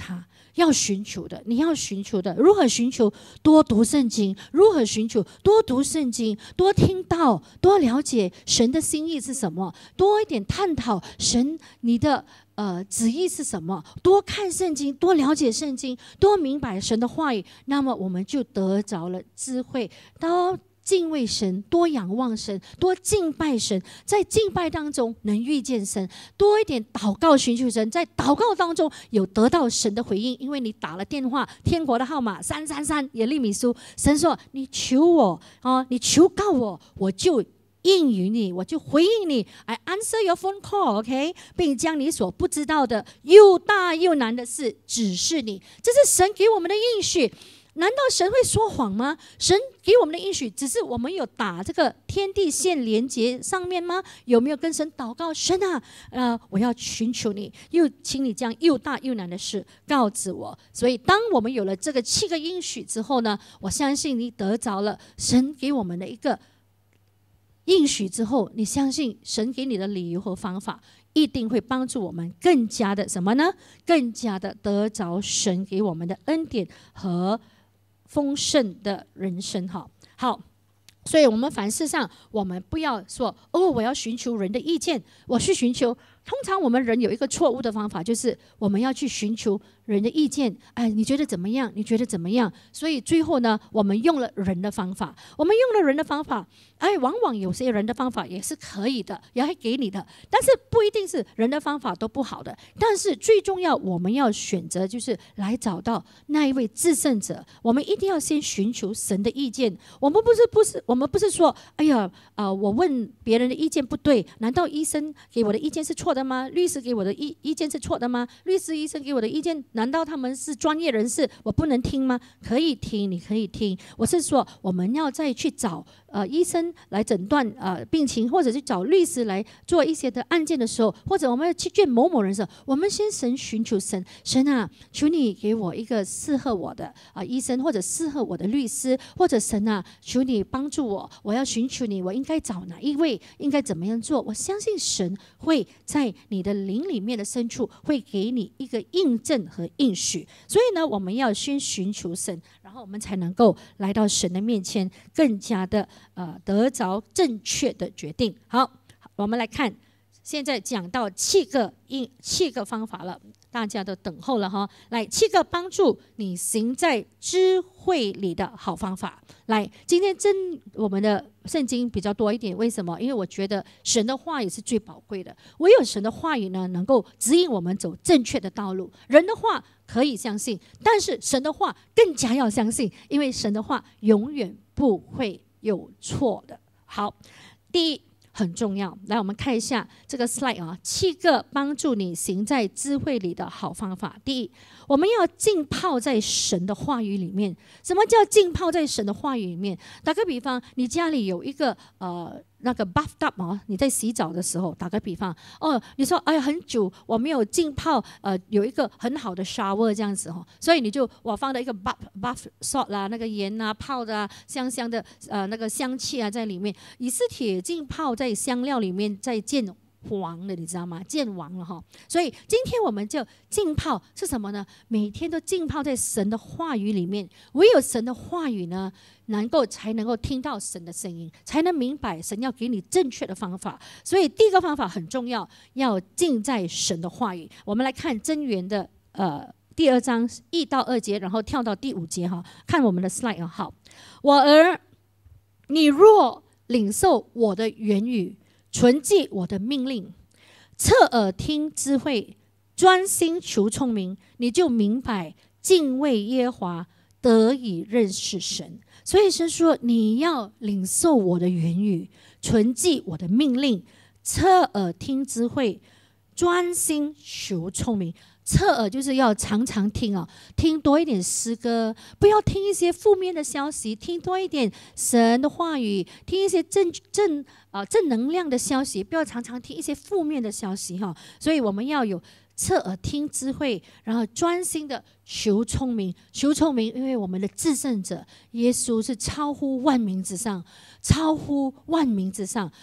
要寻求的，你要寻求的，如何寻求？多读圣经，如何寻求？多读圣经，多听道，多了解神的心意是什么，多一点探讨神你的呃旨意是什么，多看圣经，多了解圣经，多明白神的话语，那么我们就得着了智慧，多敬畏神，多仰望神，多敬拜神，在敬拜当中能遇见神，多一点祷告寻求神，在祷告当中有得到神的回应，因为你打了电话，天国的号码三三三耶利米书，神说你求我啊，你求告我，我就应允你，我就回应你 I answer your phone call OK， 并将你所不知道的又大又难的事指示你，这是神给我们的应许。难道神会说谎吗？神给我们的应许只是我们有打这个天地线连接上面吗？有没有跟神祷告？神啊，呃，我要寻求你，又请你将又大又难的事告知我。所以当我们有了这个七个应许之后呢，我相信你得着了神给我们的一个应许之后，你相信神给你的理由和方法一定会帮助我们更加的什么呢？更加的得着神给我们的恩典和丰盛的人生。好，好，所以我们凡事上，我们不要说哦，我要寻求人的意见，我去寻求。通常我们人有一个错误的方法，就是我们要去寻求人的意见。哎，你觉得怎么样？你觉得怎么样？所以最后呢，我们用了人的方法，我们用了人的方法，哎，往往有些人的方法也是可以的，也会给你的，但是不一定是人的方法都不好的。但是最重要，我们要选择就是来找到那一位至圣者。我们一定要先寻求神的意见。我们不是不是，我们不是说，哎呀，呃，我问别人的意见不对，难道医生给我的意见是错的吗？律师给我的意意见是错的吗？律师、医生给我的意见，难道他们是专业人士，我不能听吗？可以听，你可以听。我是说，我们要再去找呃医生来诊断呃病情，或者去找律师来做一些的案件的时候，或者我们要去见某某人的时候，我们先神寻求神，神啊，求你给我一个适合我的啊、呃、医生，或者适合我的律师，或者神啊，求你帮助我，我要寻求你，我应该找哪一位，应该怎么样做？我相信神会在你的灵里面的深处会给你一个印证和应许。所以呢，我们要先寻求神，然后我们才能够来到神的面前，更加的呃得着正确的决定。好，我们来看，现在讲到七个应七个方法了，大家都等候了哈。来，七个帮助你行在智慧里的好方法。来，今天真我们的圣经比较多一点，为什么？因为我觉得神的话语是最宝贵的，唯有神的话语呢，能够指引我们走正确的道路。人的话可以相信，但是神的话更加要相信，因为神的话永远不会有错的。好，第一很重要，来我们看一下这个 slide 啊，七个帮助你行在智慧里的好方法。第一，我们要浸泡在神的话语里面。什么叫浸泡在神的话语里面？打个比方，你家里有一个呃那个 bathtub 啊，你在洗澡的时候，打个比方，哦，你说哎呀很久我没有浸泡，呃，有一个很好的 shower 这样子哦，所以你就我放了一个 bath bath salt 啦，那个盐啊泡的啊，香香的呃那个香气啊在里面，以斯帖浸泡在香料里面，在见王了，你知道吗？见王了哈。所以今天我们就浸泡是什么呢？每天都浸泡在神的话语里面，唯有神的话语呢，能够才能够听到神的声音，才能明白神要给你正确的方法。所以第一个方法很重要，要浸在神的话语。我们来看箴言的呃第二章一到二节，然后跳到第五节哈，看我们的 slide 啊。好，我儿，你若领受我的言语，存记我的命令，侧耳听智慧，专心求聪明，你就明白敬畏耶和华，得以认识神。所以神说，你要领受我的言语，存记我的命令，侧耳听智慧，专心求聪明。侧耳就是要常常听啊，听多一点诗歌，不要听一些负面的消息，听多一点神的话语，听一些正正啊、呃、正能量的消息，不要常常听一些负面的消息哈。所以我们要有侧耳听智慧，然后专心的求聪明，求聪明，因为我们的至圣者耶稣是超乎万民之上，超乎万民之上。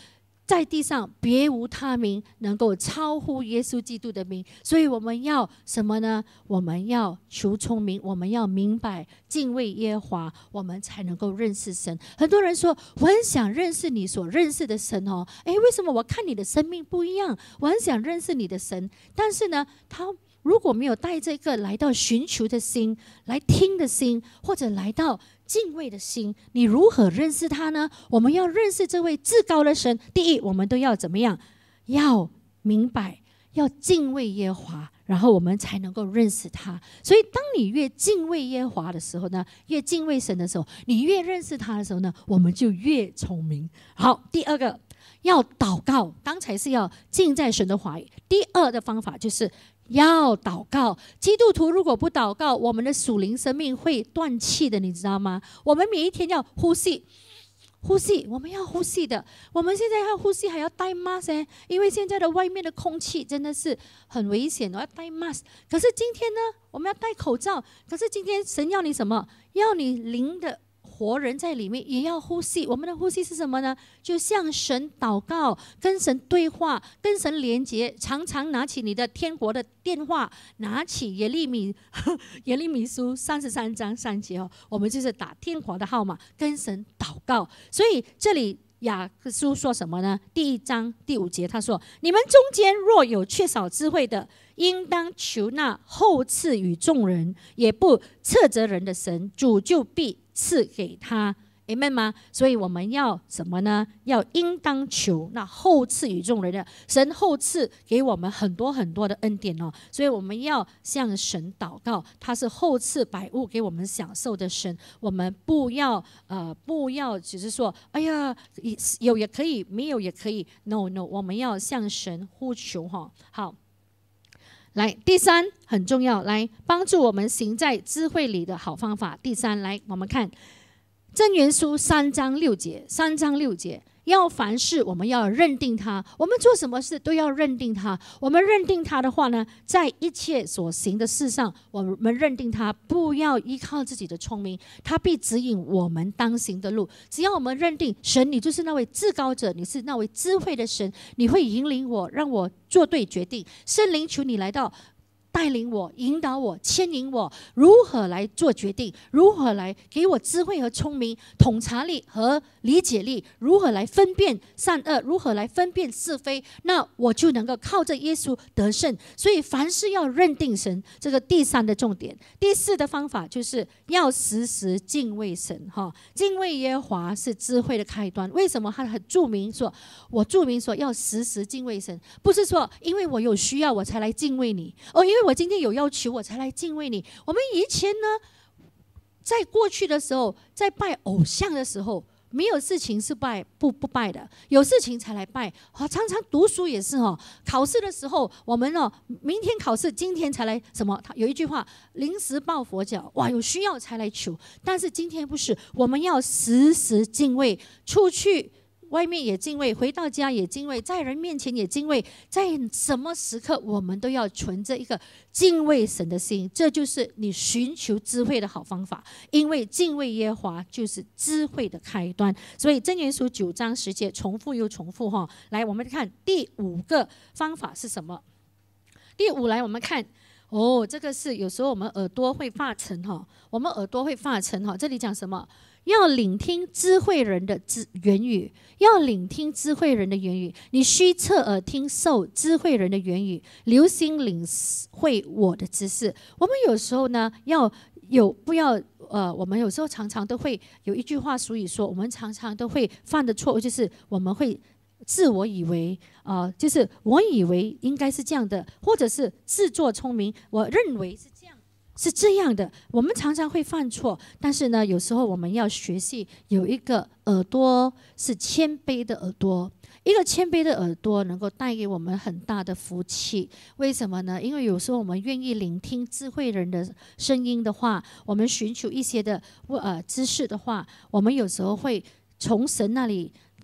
在地上别无他名能够超乎耶稣基督的名，所以我们要什么呢？我们要求聪明，我们要明白敬畏耶和华，我们才能够认识神。很多人说我很想认识你所认识的神哦，诶，为什么我看你的生命不一样？我很想认识你的神，但是呢，他如果没有带这个来到寻求的心，来听的心，或者来到敬畏的心，你如何认识他呢？我们要认识这位至高的神，第一，我们都要怎么样？要明白，要敬畏耶和华，然后我们才能够认识他。所以当你越敬畏耶和华的时候呢，越敬畏神的时候，你越认识他的时候呢，我们就越聪明。好，第二个要祷告，刚才是要敬在神的话语，第二的方法就是要祷告。基督徒如果不祷告，我们的属灵生命会断气的，你知道吗？我们每一天要呼吸呼吸，我们要呼吸的。我们现在要呼吸还要戴 mask， 因为现在的外面的空气真的是很危险，我要戴 mask。 可是今天呢，我们要戴口罩。可是今天神要你什么？要你灵的活人在里面也要呼吸。我们的呼吸是什么呢？就向神祷告，跟神对话，跟神连结。常常拿起你的天国的电话，拿起耶利米耶利米书三十三章三节哦，我们就是打天国的号码，跟神祷告。所以这里雅各书说什么呢？第一章第五节他说：你们中间若有缺少智慧的，应当求那厚赐与众人，也不斥责人的神，主就必赐给他。 Amen 吗？所以我们要什么呢？要应当求那厚赐与众人的神，厚赐给我们很多很多的恩典哦。所以我们要向神祷告，他是厚赐百物给我们享受的神。我们不要呃不要只是说，哎呀，有也可以，没有也可以。No No， 我们要向神呼求哈、哦。好。 来，第三很重要，来帮助我们行在智慧里的好方法。第三，来我们看箴言书三章六节，三章六节，要凡事我们要认定他，我们做什么事都要认定他。我们认定他的话呢，在一切所行的事上，我们认定他，不要依靠自己的聪明，他必指引我们当行的路。只要我们认定神，你就是那位至高者，你是那位智慧的神，你会引领我，让我做对决定。圣灵，求你来到。 带领我，引导我，牵引我，如何来做决定？如何来给我智慧和聪明、统察力和理解力？如何来分辨善恶？如何来分辨是非？那我就能够靠着耶稣得胜。所以凡事要认定神，这个第三的重点。第四的方法就是要时时敬畏神。哈，敬畏耶和华是智慧的开端。为什么他很注明说？我注明说要时时敬畏神，不是说因为我有需要我才来敬畏你，哦，因为 我今天有要求，我才来敬畏你。我们以前呢，在过去的时候，在拜偶像的时候，没有事情是拜不不拜的，有事情才来拜。啊，常常读书也是哦，考试的时候，我们哦，明天考试，今天才来什么？有一句话，临时抱佛脚，哇，有需要才来求。但是今天不是，我们要时时敬畏，出去。 外面也敬畏，回到家也敬畏，在人面前也敬畏，在什么时刻我们都要存着一个敬畏神的心，这就是你寻求智慧的好方法。因为敬畏耶和华就是智慧的开端。所以箴言书九章十节重复又重复哈。来，我们看第五个方法是什么？第五，来我们看。 哦，这个是有时候我们耳朵会发沉哈，我们耳朵会发沉哈。这里讲什么？要聆听智慧人的智言语，要聆听智慧人的言语。你须侧耳听受智慧人的言语，留心领会我的知识。我们有时候呢，要有不要呃，我们有时候常常都会有一句话俗语说，我们常常都会犯的错误就是我们会。 自我以为啊、呃，就是我以为应该是这样的，或者是自作聪明，我认为是这样，是这样的。我们常常会犯错，但是呢，有时候我们要学习有一个耳朵是谦卑的耳朵，一个谦卑的耳朵能够带给我们很大的福气。为什么呢？因为有时候我们愿意聆听智慧人的声音的话，我们寻求一些的呃知识的话，我们有时候会从神那里。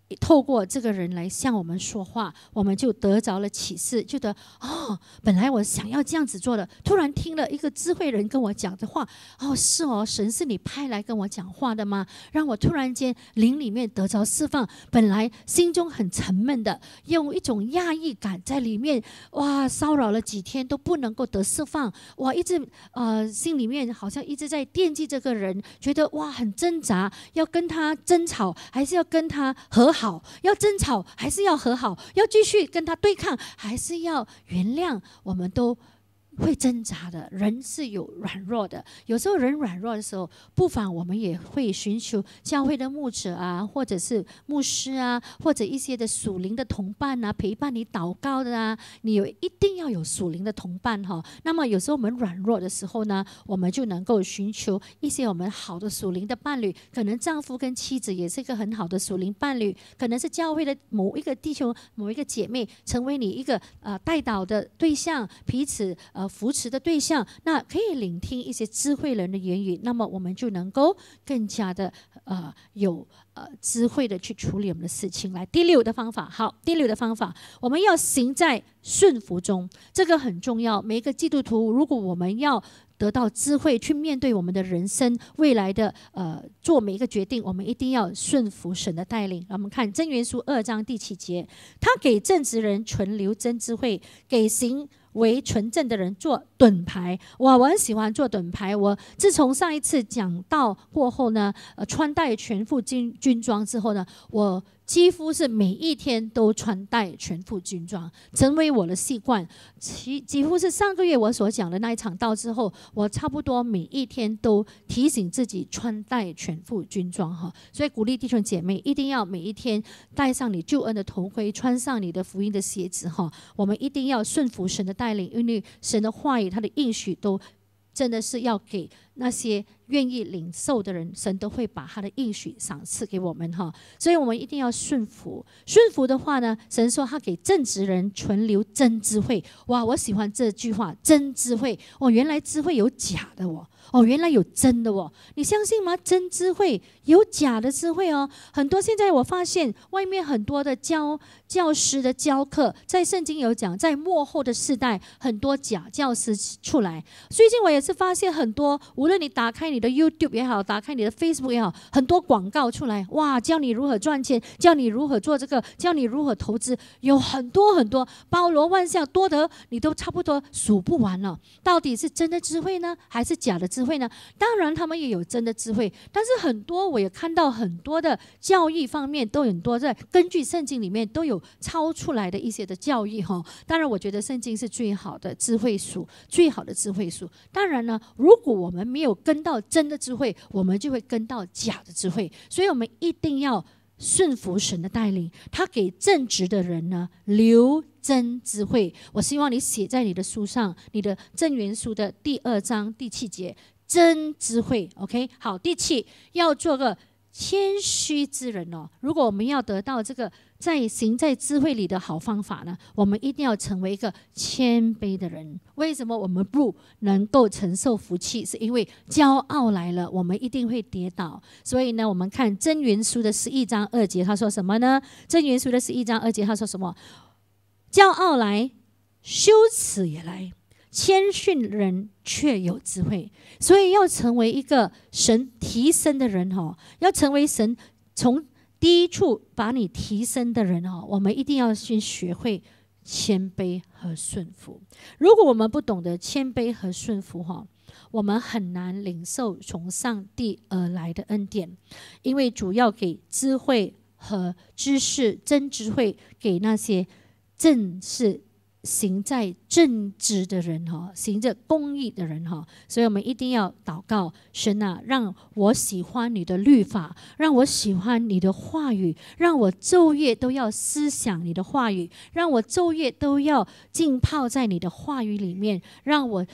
透过这个人来向我们说话，我们就得着了启示，觉得哦，本来我想要这样子做的，突然听了一个智慧人跟我讲的话，哦，是哦，神是你派来跟我讲话的吗？让我突然间灵里面得着释放，本来心中很沉闷的，用一种压抑感在里面，哇，骚扰了几天都不能够得释放，哇，一直呃心里面好像一直在惦记这个人，觉得哇很挣扎，要跟他争吵还是要跟他和好，要争吵还是要和好，要继续跟他对抗还是要原谅，我们都会挣扎的。人是有软弱的，有时候人软弱的时候，不妨我们也会寻求教会的牧者啊，或者是牧师啊，或者一些的属灵的同伴啊，陪伴你祷告的啊。你有一定要有属灵的同伴哈、哦。那么有时候我们软弱的时候呢，我们就能够寻求一些我们好的属灵的伴侣，可能丈夫跟妻子也是一个很好的属灵伴侣，可能是教会的某一个弟兄、某一个姐妹，成为你一个呃带导的对象，彼此呃。扶持的对象，那可以聆听一些智慧人的言语，那么我们就能够更加的呃有呃智慧的去处理我们的事情。来，第六的方法，好，第六的方法，我们要行在顺服中，这个很重要。每一个基督徒，如果我们要得到智慧去面对我们的人生未来的呃做每一个决定，我们一定要顺服神的带领。我们看箴言书二章第七节，他给正直人存留真智慧，给行为纯正的人做盾牌。哇，我很喜欢做盾牌。我自从上一次讲道过后呢，呃，穿戴全副军军装之后呢，我几乎是每一天都穿戴全副军装，成为我的习惯。几几乎是上个月我所讲的那一场道之后，我差不多每一天都提醒自己穿戴全副军装哈。所以鼓励弟兄姐妹一定要每一天戴上你救恩的头盔，穿上你的福音的鞋子哈。我们一定要顺服神的带领，因为神的话语他的应许都真的是要给那些愿意领受的人，神都会把他的应许赏赐给我们哈。所以我们一定要顺服。顺服的话呢，神说他给正直人存留真智慧。哇，我喜欢这句话，真智慧。哦，原来智慧有假的哦。哦，原来有真的哦，你相信吗？真智慧有假的智慧哦。很多现在我发现外面很多的教教师的教课，在圣经有讲，在末后的世代，很多假教师出来。最近我也是发现很多，无论你打开你的 YouTube 也好，打开你的 Facebook 也好，很多广告出来，哇，教你如何赚钱，教你如何做这个，教你如何投资，有很多很多，包罗万象，多得你都差不多数不完了。到底是真的智慧呢，还是假的智慧呢？当然他们也有真的智慧，但是很多我也看到很多的教义方面都有很多在根据圣经里面都有超出来的一些的教义哈。当然我觉得圣经是最好的智慧书，最好的智慧书。当然呢，如果我们没有跟到真的智慧，我们就会跟到假的智慧。所以我们一定要顺服神的带领，他给正直的人呢留真智慧。我希望你写在你的书上，你的箴言书的第二章第七节，真智慧 OK。 好，第七，要做个谦虚之人哦。如果我们要得到这个在行在智慧里的好方法呢，我们一定要成为一个谦卑的人。为什么我们不能够承受福气？是因为骄傲来了，我们一定会跌倒。所以呢，我们看箴言书的十一章二节，他说什么呢？箴言书的十一章二节，他说什么？骄傲来，羞耻也来，谦逊人却有智慧。所以要成为一个神提升的人哦，要成为神从第一处把你提升的人哦，我们一定要先学会谦卑和顺服。如果我们不懂得谦卑和顺服哈，我们很难领受从上帝而来的恩典，因为主要给智慧和知识，真智慧给那些正是行在正直的人哈，行着公义的人哈。所以我们一定要祷告，神啊，让我喜欢你的律法，让我喜欢你的话语，让我昼夜都要思想你的话语，让我昼夜都要浸泡在你的话语里面，让我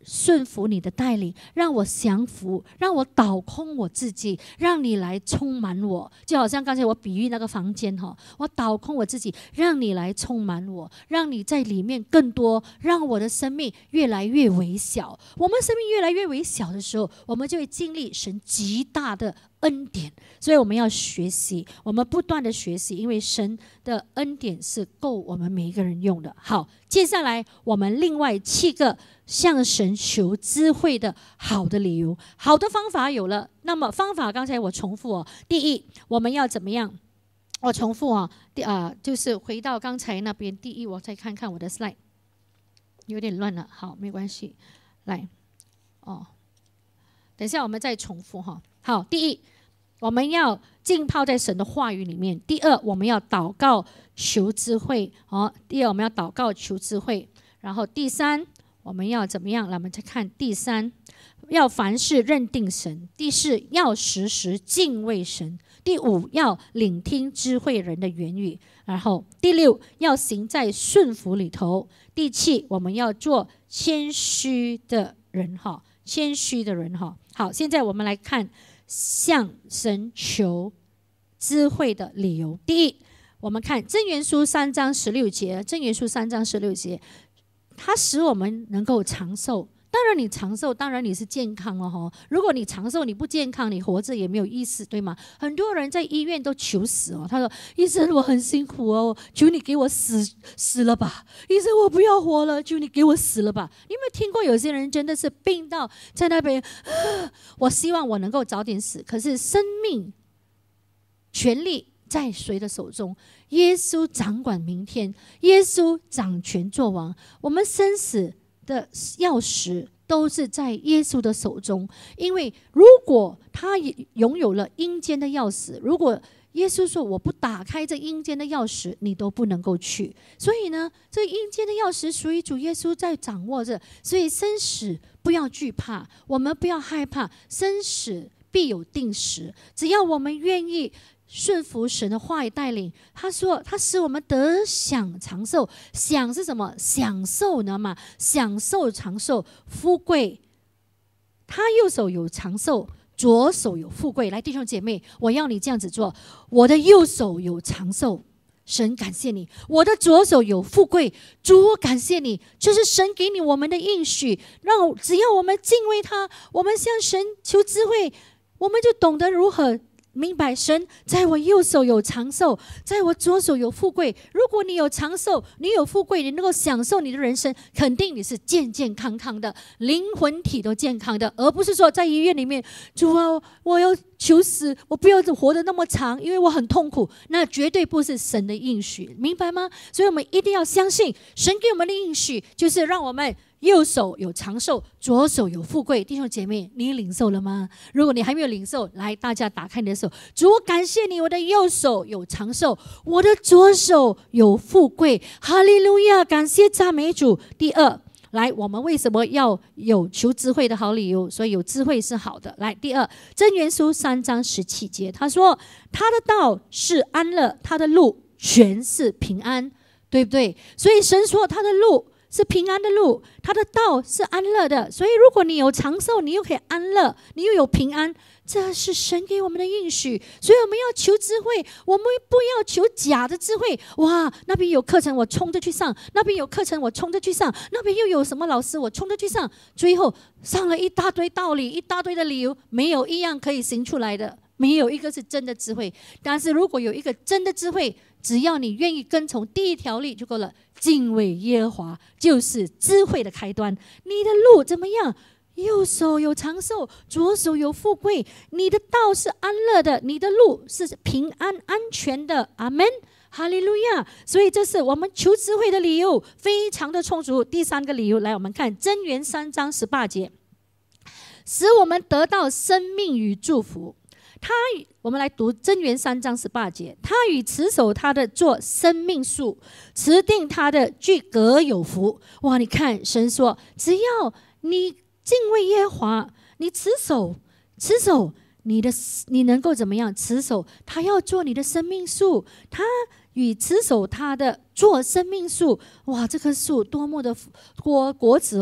顺服你的带领，让我降服，让我倒空我自己，让你来充满我。就好像刚才我比喻那个房间哈，我倒空我自己，让你来充满我，让你在里面更多，让我的生命越来越微小。我们生命越来越微小的时候，我们就会经历神极大的恩典。所以我们要学习，我们不断的学习，因为神的恩典是够我们每一个人用的。好，接下来我们另外七个向神求智慧的好的理由。好的方法有了，那么方法刚才我重复哦。第一，我们要怎么样？我重复啊，第啊就是回到刚才那边。第一，我再看看我的 slide， 有点乱了。好，没关系，来，哦，等一下我们再重复哈。好，第一，我们要浸泡在神的话语里面。第二，我们要祷告求智慧。哦，第二，我们要祷告求智慧。然后第三，我们要怎么样？来，我们再看第三，要凡事认定神。第四，要时时敬畏神。第五，要聆听智慧人的言语。然后第六，要行在顺服里头。第七，我们要做谦虚的人哈，谦虚的人哈。好，现在我们来看向神求智慧的理由。第一，我们看箴言书三章十六节，箴言书三章十六节，它使我们能够长寿。当然你长寿，当然你是健康了哈。如果你长寿你不健康，你活着也没有意思，对吗？很多人在医院都求死哦，他说医生我很辛苦哦，求你给我死死了吧，医生我不要活了，求你给我死了吧。你有没有听过有些人真的是病到在那边、啊、我希望我能够早点死，可是生命权力在谁的手中？耶稣掌管明天，耶稣掌权作王，我们生死的钥匙都是在耶稣的手中。因为如果他拥有了阴间的钥匙，如果耶稣说我不打开这阴间的钥匙，你都不能够去。所以呢，这阴间的钥匙属于主耶稣在掌握着。所以生死不要惧怕，我们不要害怕，生死必有定时。只要我们愿意顺服神的话语带领，他说他使我们得享长寿。享是什么？享受呢嘛，享受长寿富贵。他右手有长寿，左手有富贵。来，弟兄姐妹，我要你这样子做。我的右手有长寿，神感谢你；我的左手有富贵，主我感谢你。就是神给你我们的应许，让只要我们敬畏他，我们向神求智慧，我们就懂得如何明白神在我右手有长寿，在我左手有富贵。如果你有长寿，你有富贵，你能够享受你的人生，肯定你是健健康康的，灵魂体都健康的，而不是说在医院里面，主啊，我要求死，我不要活得那么长，因为我很痛苦。那绝对不是神的应许，明白吗？所以我们一定要相信神给我们的应许，就是让我们右手有长寿，左手有富贵。弟兄姐妹，你领受了吗？如果你还没有领受，来，大家打开你的手。主，我感谢你，我的右手有长寿，我的左手有富贵。哈利路亚，感谢赞美主。第二，来，我们为什么要有求智慧的好理由？所以有智慧是好的。来，第二，箴言书三章十七节，他说他的道是安乐，他的路全是平安，对不对？所以神说他的路是平安的路，他的道是安乐的。所以如果你有长寿，你又可以安乐，你又有平安，这是神给我们的应许。所以我们要求智慧，我们不要求假的智慧。哇，那边有课程我冲着去上，那边有课程我冲着去上，那边又有什么老师我冲着去上，最后上了一大堆道理，一大堆的理由，没有一样可以行出来的，没有一个是真的智慧。但是如果有一个真的智慧，只要你愿意跟从第一条例就够了，敬畏耶和华就是智慧的开端。你的路怎么样？右手有长寿，左手有富贵，你的道是安乐的，你的路是平安安全的。阿们，哈利路亚。所以这是我们求智慧的理由，非常的充足。第三个理由，来，我们看箴言三章十八节，使我们得到生命与祝福。他，我们来读箴言三章十八节，他与持守他的做生命树，持定他的俱各有福。哇，你看神说，只要你敬畏耶和华，你持守持守你的，你能够怎么样？持守他要做你的生命树，他与持守他的做生命树。哇，这棵树多么的果果子哦，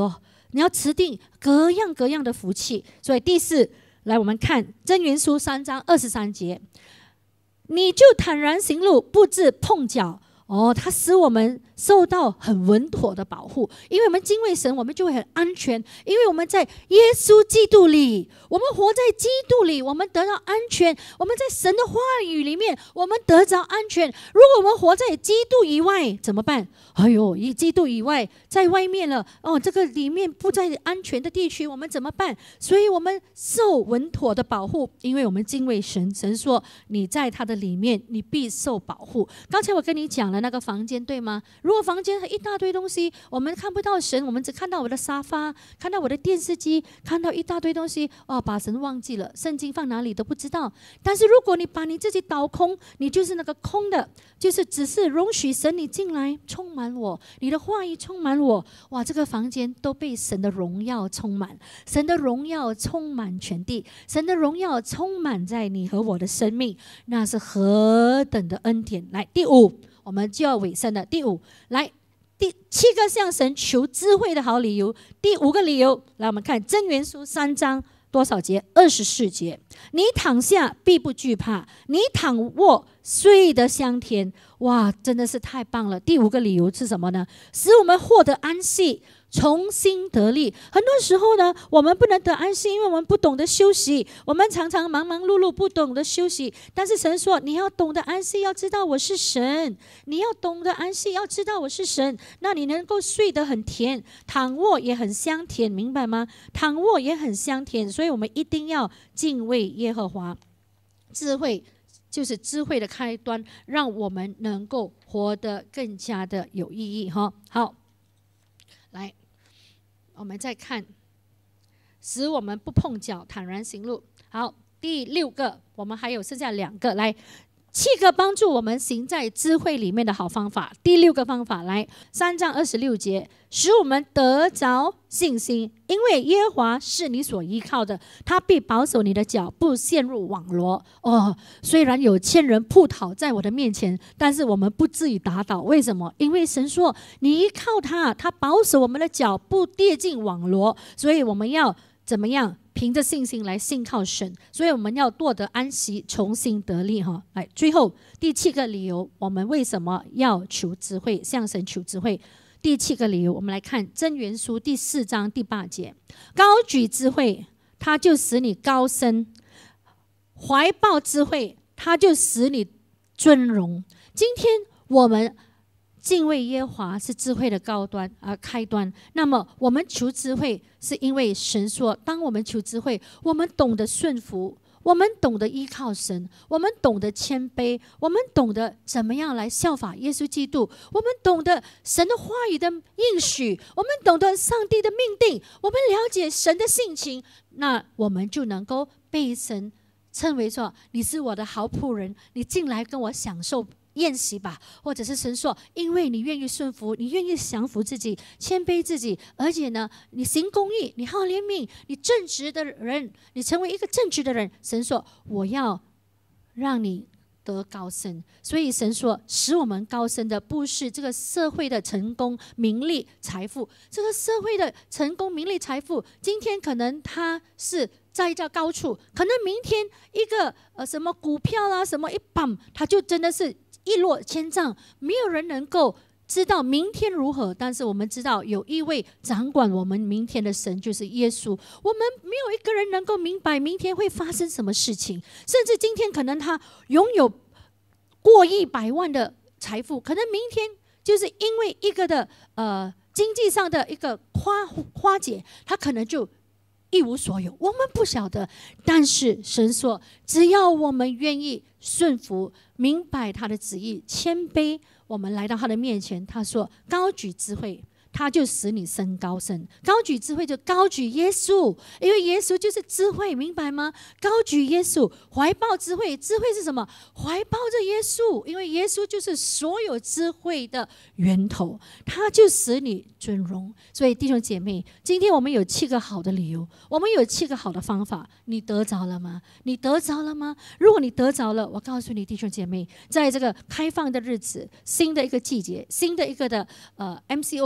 你要持定各样各样的福气。所以第四，来我们看箴言书三章二十三节，你就坦然行路，不致碰脚。哦，它使我们受到很稳妥的保护，因为我们敬畏神，我们就会很安全。因为我们在耶稣基督里，我们活在基督里，我们得到安全。我们在神的话语里面，我们得着安全。如果我们活在基督以外，怎么办？哎呦，以基督以外，在外面了，哦，这个里面不在安全的地区，我们怎么办？所以我们受稳妥的保护，因为我们敬畏神。神说，你在他的里面，你必受保护。刚才我跟你讲了那个房间，对吗？如果房间一大堆东西，我们看不到神，我们只看到我的沙发，看到我的电视机，看到一大堆东西，哦，把神忘记了，圣经放哪里都不知道。但是如果你把你自己倒空，你就是那个空的，就是只是容许神你进来充满我，你的话语充满我，哇，这个房间都被神的荣耀充满，神的荣耀充满全地，神的荣耀充满在你和我的生命，那是何等的恩典。来，第五，我们就要尾声了。第五，来第七个向神求智慧的好理由。第五个理由，来我们看箴言书三章多少节？二十四节。你躺下必不惧怕，你躺卧睡得香甜。哇，真的是太棒了。第五个理由是什么呢？使我们获得安息，重新得力。很多时候呢，我们不能得安息，因为我们不懂得休息。我们常常忙忙碌碌，不懂得休息。但是神说，你要懂得安息，要知道我是神。你要懂得安息，要知道我是神，那你能够睡得很甜，躺卧也很香甜，明白吗？躺卧也很香甜，所以我们一定要敬畏耶和华。智慧就是智慧的开端，让我们能够活得更加的有意义哈。好，来，我们再看，使我们不碰脚，坦然行路。好，第六个，我们还有剩下两个，来，七个帮助我们行在智慧里面的好方法。第六个方法，来，三章二十六节，使我们得着信心，因为耶和华是你所依靠的，他必保守你的脚，不陷入网罗。哦，虽然有千人扑倒在我的面前，但是我们不至于打倒。为什么？因为神说，你依靠他，他保守我们的脚不跌进网罗。所以我们要怎么样？凭着信心来信靠神，所以我们要夺得安息，重新得力哈。来，最后第七个理由，我们为什么要求智慧，向神求智慧？第七个理由，我们来看箴言书第四章第八节，高举智慧，它就使你高升；怀抱智慧，它就使你尊荣。今天我们敬畏耶和华是智慧的高端而、呃、开端。那么我们求智慧，是因为神说，当我们求智慧，我们懂得顺服，我们懂得依靠神，我们懂得谦卑，我们懂得怎么样来效法耶稣基督，我们懂得神的话语的应许，我们懂得上帝的命定，我们了解神的性情，那我们就能够被神称为说，你是我的好仆人，你进来跟我享受宴席吧。或者是神说，因为你愿意顺服，你愿意降服自己，谦卑自己，而且呢，你行公义，你好怜悯，你正直的人，你成为一个正直的人，神说，我要让你得高升。所以神说，使我们高升的不是这个社会的成功、名利、财富。这个社会的成功、名利、财富，今天可能它是在一个高处，可能明天一个呃什么股票啊，什么一棒，它就真的是一落千丈，没有人能够知道明天如何。但是我们知道，有一位掌管我们明天的神，就是耶稣。我们没有一个人能够明白明天会发生什么事情，甚至今天可能他拥有过亿百万的财富，可能明天就是因为一个的呃经济上的一个花花解，他可能就一无所有，我们不晓得。但是神说，只要我们愿意顺服，明白他的旨意，谦卑，我们来到他的面前，他说，高举智慧，他就使你升高升。高举智慧就高举耶稣，因为耶稣就是智慧，明白吗？高举耶稣，怀抱智慧。智慧是什么？怀抱着耶稣，因为耶稣就是所有智慧的源头，他就使你尊荣。所以弟兄姐妹，今天我们有七个好的理由，我们有七个好的方法，你得着了吗？你得着了吗？如果你得着了，我告诉你弟兄姐妹，在这个开放的日子，新的一个季节，新的一个的呃 M C O 过后，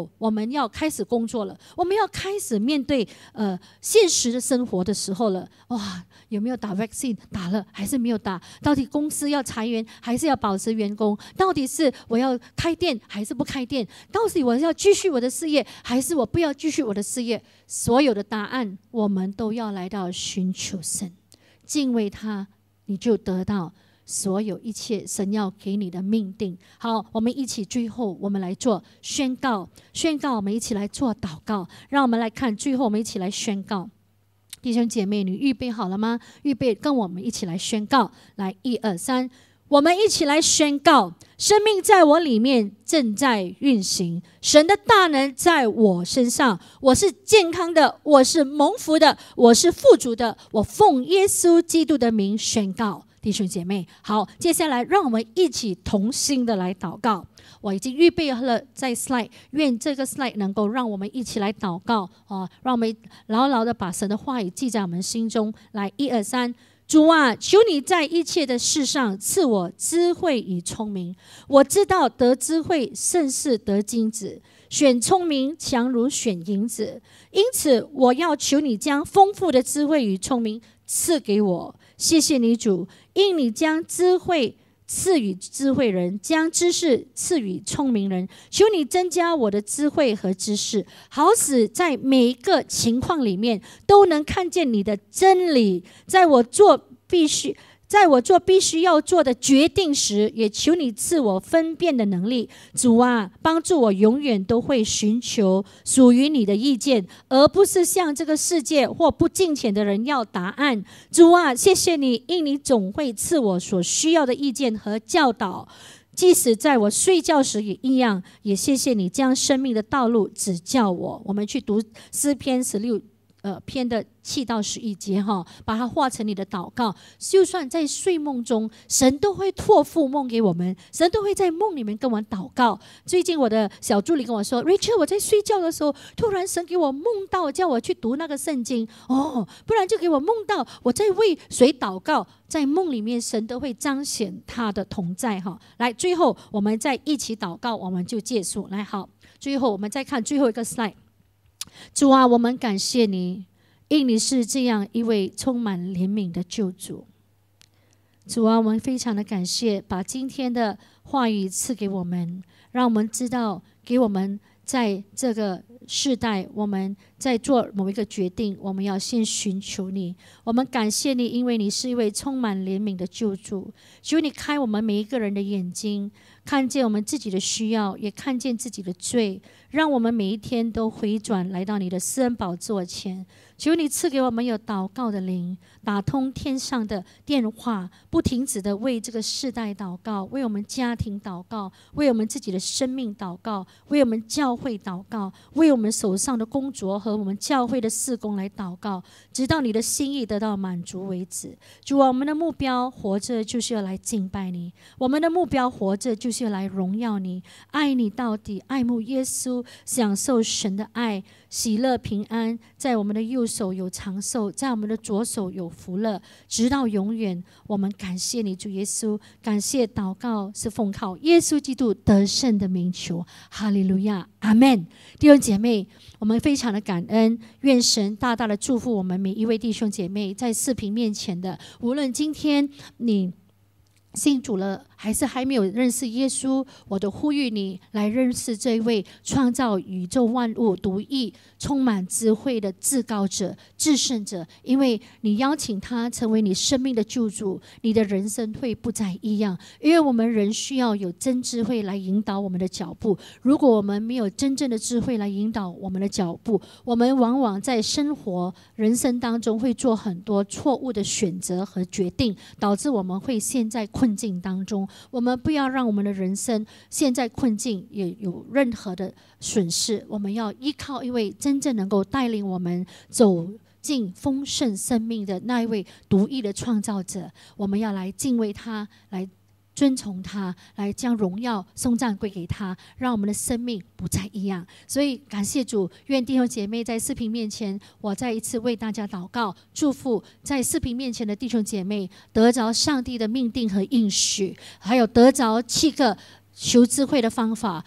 后，我们要开始工作了，我们要开始面对呃现实的生活的时候了。哇，有没有打 vaccine？ 打了还是没有打？到底公司要裁员还是要保持员工？到底是我要开店还是不开店？到底我要继续我的事业还是我不要继续我的事业？所有的答案，我们都要来到寻求神，敬畏他，你就得到所有一切神要给你的命定。好，我们一起最后我们来做宣告，宣告我们一起来做祷告。让我们来看最后我们一起来宣告。弟兄姐妹，你预备好了吗？预备跟我们一起来宣告。来，一二三，我们一起来宣告：生命在我里面正在运行，神的大能在我身上，我是健康的，我是蒙福的，我是富足的。我奉耶稣基督的名宣告。弟兄姐妹，好，接下来让我们一起同心的来祷告。我已经预备了在 slide， 愿这个 slide 能够让我们一起来祷告、哦、让我们牢牢的把神的话语记在我们心中。来，一二三，主啊，求你在一切的事上赐我智慧与聪明。我知道得智慧胜似得金子，选聪明强如选银子，因此我要求你将丰富的智慧与聪明赐给我。谢谢你主，因你将智慧赐予智慧人，将知识赐予聪明人。求你增加我的智慧和知识，好使在每一个情况里面都能看见你的真理。在我做必须在我做必须要做的决定时，也求你赐我分辨的能力。主啊，帮助我永远都会寻求属于你的意见，而不是向这个世界或不敬虔的人要答案。主啊，谢谢你，因你总会赐我所需要的意见和教导，即使在我睡觉时也一样。也谢谢你将生命的道路指教我。我们去读诗篇十六呃篇的七到十一节哈，把它化成你的祷告。就算在睡梦中，神都会托付梦给我们，神都会在梦里面跟我们祷告。最近我的小助理跟我说 ，Rachel， 我在睡觉的时候，突然神给我梦到，叫我去读那个圣经哦，不然就给我梦到我在为谁祷告。在梦里面，神都会彰显他的同在哈。来，最后我们再一起祷告，我们就结束。来，好，最后我们再看最后一个 slide。主啊，我们感谢你，因你是这样一位充满怜悯的救主。主啊，我们非常的感谢，把今天的话语赐给我们，让我们知道，给我们在这个世代，我们在做某一个决定，我们要先寻求你。我们感谢你，因为你是一位充满怜悯的救主。求你开我们每一个人的眼睛，看见我们自己的需要，也看见自己的罪，让我们每一天都回转来到你的施恩宝座前。求你赐给我们有祷告的灵，打通天上的电话，不停止的为这个世代祷告，为我们家庭祷告，为我们自己的生命祷告，为我们教会祷告，为我们手上的工作和我们教会的事工来祷告，直到你的心意得到满足为止。主啊，我们的目标活着就是要来敬拜你，我们的目标活着就是要来荣耀你，爱你到底，爱慕耶稣，享受神的爱，喜乐平安，在我们的右手有长寿，在我们的左手有福乐，直到永远。我们感谢你，主耶稣，感谢祷告是奉靠耶稣基督得胜的名求，哈利路亚，阿们。弟兄姐妹，我们非常的感恩，愿神大大的祝福我们每一位弟兄姐妹，在视频面前的，无论今天你信主了还是还没有认识耶稣，我都呼吁你来认识这一位创造宇宙万物独一充满智慧的至高者至圣者。因为你邀请他成为你生命的救主，你的人生会不再一样。因为我们人需要有真智慧来引导我们的脚步，如果我们没有真正的智慧来引导我们的脚步，我们往往在生活人生当中会做很多错误的选择和决定，导致我们会陷在困境当中。我们不要让我们的人生陷在困境也有任何的损失，我们要依靠一位真正能够带领我们走进丰盛生命的那一位独一的创造者。我们要来敬畏他，来尊崇他，来将荣耀颂赞归给他，让我们的生命不再一样。所以感谢主，愿弟兄姐妹在视频面前，我再一次为大家祷告祝福，在视频面前的弟兄姐妹得着上帝的命定和应许，还有得着七个求智慧的方法，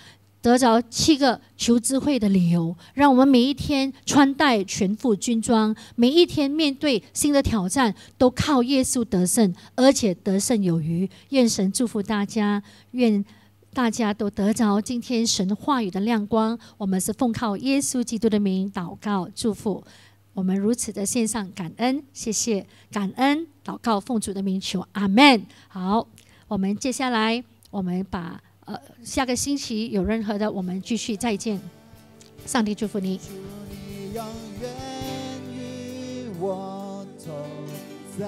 得着七个求智慧的理由，让我们每一天穿戴全副军装，每一天面对新的挑战，都靠耶稣得胜，而且得胜有余。愿神祝福大家，愿大家都得着今天神话语的亮光。我们是奉靠耶稣基督的名祷告祝福。我们如此的献上感恩，谢谢，感恩祷告，奉主的名求，阿们。好，我们接下来我们把呃下个星期有任何的，我们继续再见。上帝祝福你。 主你永远与我同在，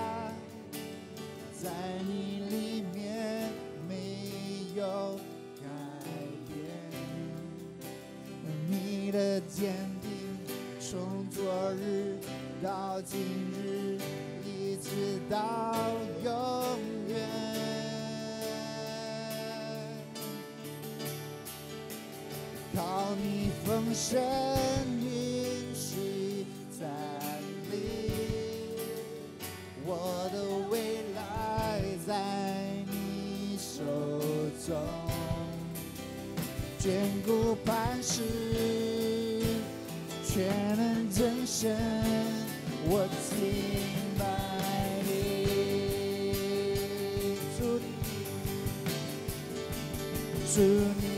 在你里面没有改变，你的坚定从昨日到今日，一直到永远。靠你丰盛允许站立，我的未来在你手中，眷顾磐石，全能真神，我敬拜你。主你，主你。